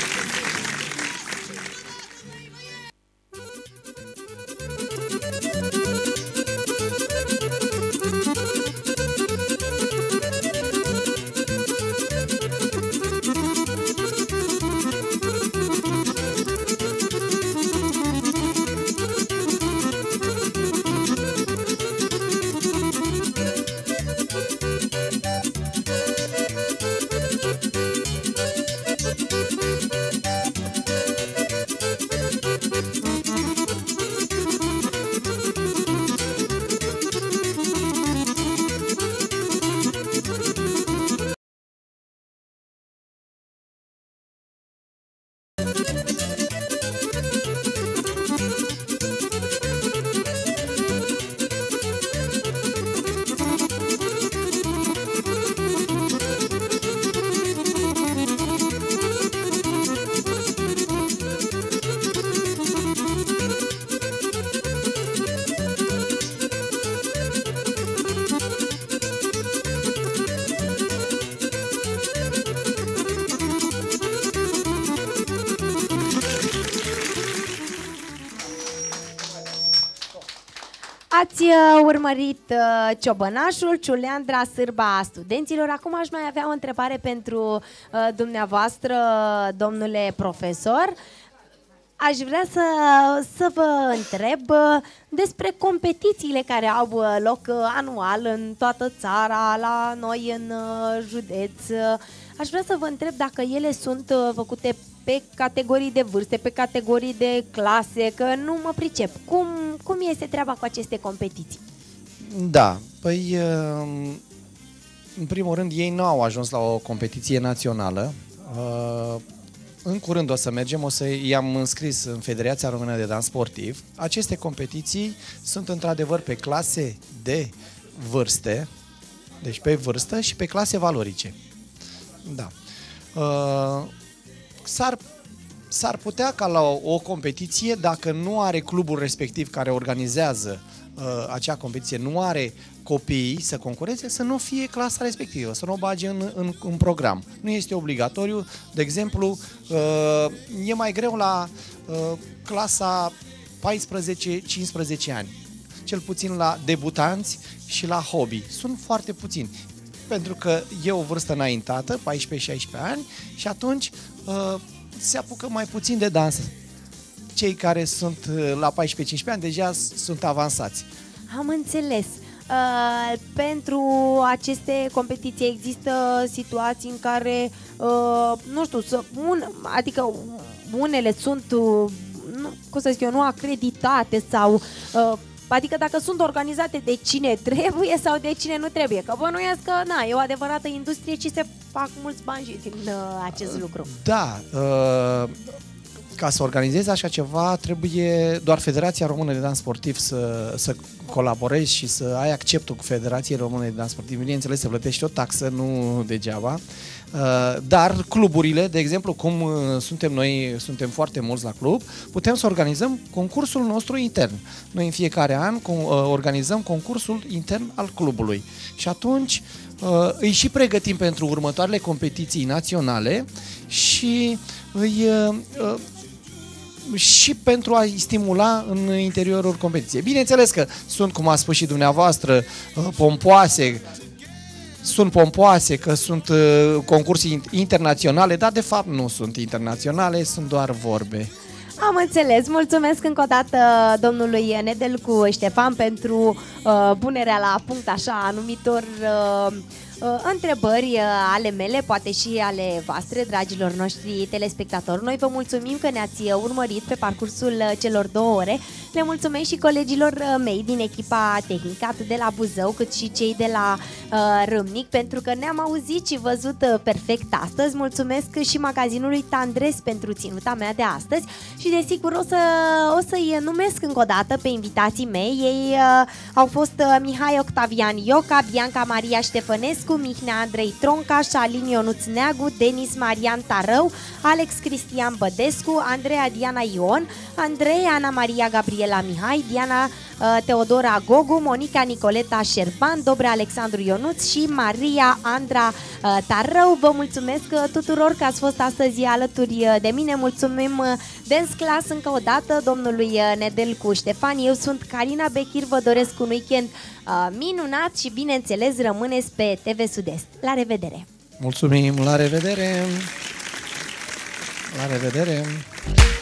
Ați uh, urmărit uh, Ciobănașul, Ciuleandra Sârba a studenților. Acum aș mai avea o întrebare pentru uh, dumneavoastră, domnule profesor. Aș vrea să, să vă întreb uh, despre competițiile care au uh, loc uh, anual în toată țara, la noi în uh, județ. Uh, aș vrea să vă întreb dacă ele sunt uh, făcute pe categorii de vârste, pe categorii de clase, că nu mă pricep. Cum, cum este treaba cu aceste competiții? Da, păi în primul rând ei nu au ajuns la o competiție națională. În curând o să mergem, o să i-am înscris în Federația Română de Dans Sportiv. Aceste competiții sunt într-adevăr pe clase de vârste, deci pe vârstă și pe clase valorice. Da. S-ar, s-ar putea ca la o, o competiție, dacă nu are clubul respectiv care organizează uh, acea competiție, nu are copiii să concureze, să nu fie clasa respectivă, să nu o bage în, în, în program. Nu este obligatoriu. De exemplu, uh, e mai greu la uh, clasa paisprezece cincisprezece ani, cel puțin la debutanți și la hobby. Sunt foarte puțini, pentru că e o vârstă înaintată, paisprezece șaisprezece ani, și atunci uh, se apucă mai puțin de dans. Cei care sunt la paisprezece cincisprezece ani deja sunt avansați. Am înțeles. Uh, pentru aceste competiții există situații în care, uh, nu știu, să, un, adică unele sunt, uh, nu, cum să zic eu, nu acreditate sau... Uh, Adică dacă sunt organizate de cine trebuie sau de cine nu trebuie. Că bănuiesc că, na, e o adevărată industrie și se fac mulți bani și din uh, acest lucru. Da, uh, ca să organizezi așa ceva, trebuie doar Federația Română de Dans Sportiv să, să colaborezi și să ai acceptul cu Federația Română de Dans Sportiv. Bineînțeles, să plătești o taxă, nu degeaba. Dar cluburile, de exemplu, cum suntem noi, suntem foarte mulți la club, putem să organizăm concursul nostru intern. Noi în fiecare an organizăm concursul intern al clubului și atunci îi și pregătim pentru următoarele competiții naționale și îi și pentru a-i stimula în interiorul competiției. Bineînțeles că sunt, cum a spus și dumneavoastră, pompoase, sunt pompoase, că sunt concursuri internaționale, dar de fapt nu sunt internaționale, sunt doar vorbe. Am înțeles. Mulțumesc încă o dată domnului Nedelcu Ștefan pentru uh, punerea la punct așa anumitor uh, uh, întrebări uh, ale mele, poate și ale voastre, dragilor noștri telespectatori. Noi vă mulțumim că ne-ați urmărit pe parcursul uh, celor două ore. Le mulțumesc și colegilor uh, mei din echipa tehnică, atât de la Buzău cât și cei de la uh, Râmnic, pentru că ne-am auzit și văzut uh, perfect astăzi. Mulțumesc și magazinului Tandres pentru ținuta mea de astăzi și desigur o, să, o să-i numesc încă o dată pe invitații mei. Ei uh, au fost uh, Mihai Octavian Ioca, Bianca Maria Ștefănescu, Mihnea Andrei Tronca, Șalin Ionuț Neagu, Denis Marian Tarău, Alex Cristian Bădescu, Andreea Diana Ion, Andrei Ana Maria Gabriela Mihai, Diana uh, Teodora Gogu, Monica Nicoleta Șerban, Dobre Alexandru Ionuț și Maria Andra uh, Tarău. Vă mulțumesc uh, tuturor că ați fost astăzi alături uh, de mine. Mulțumim uh, Dance Class încă o dată domnului uh, Nedelcu Ștefan. Eu sunt Carina Bechir, vă doresc un weekend uh, minunat și bineînțeles rămâneți pe T V Sud-Est. La revedere! Mulțumim, la revedere! La revedere!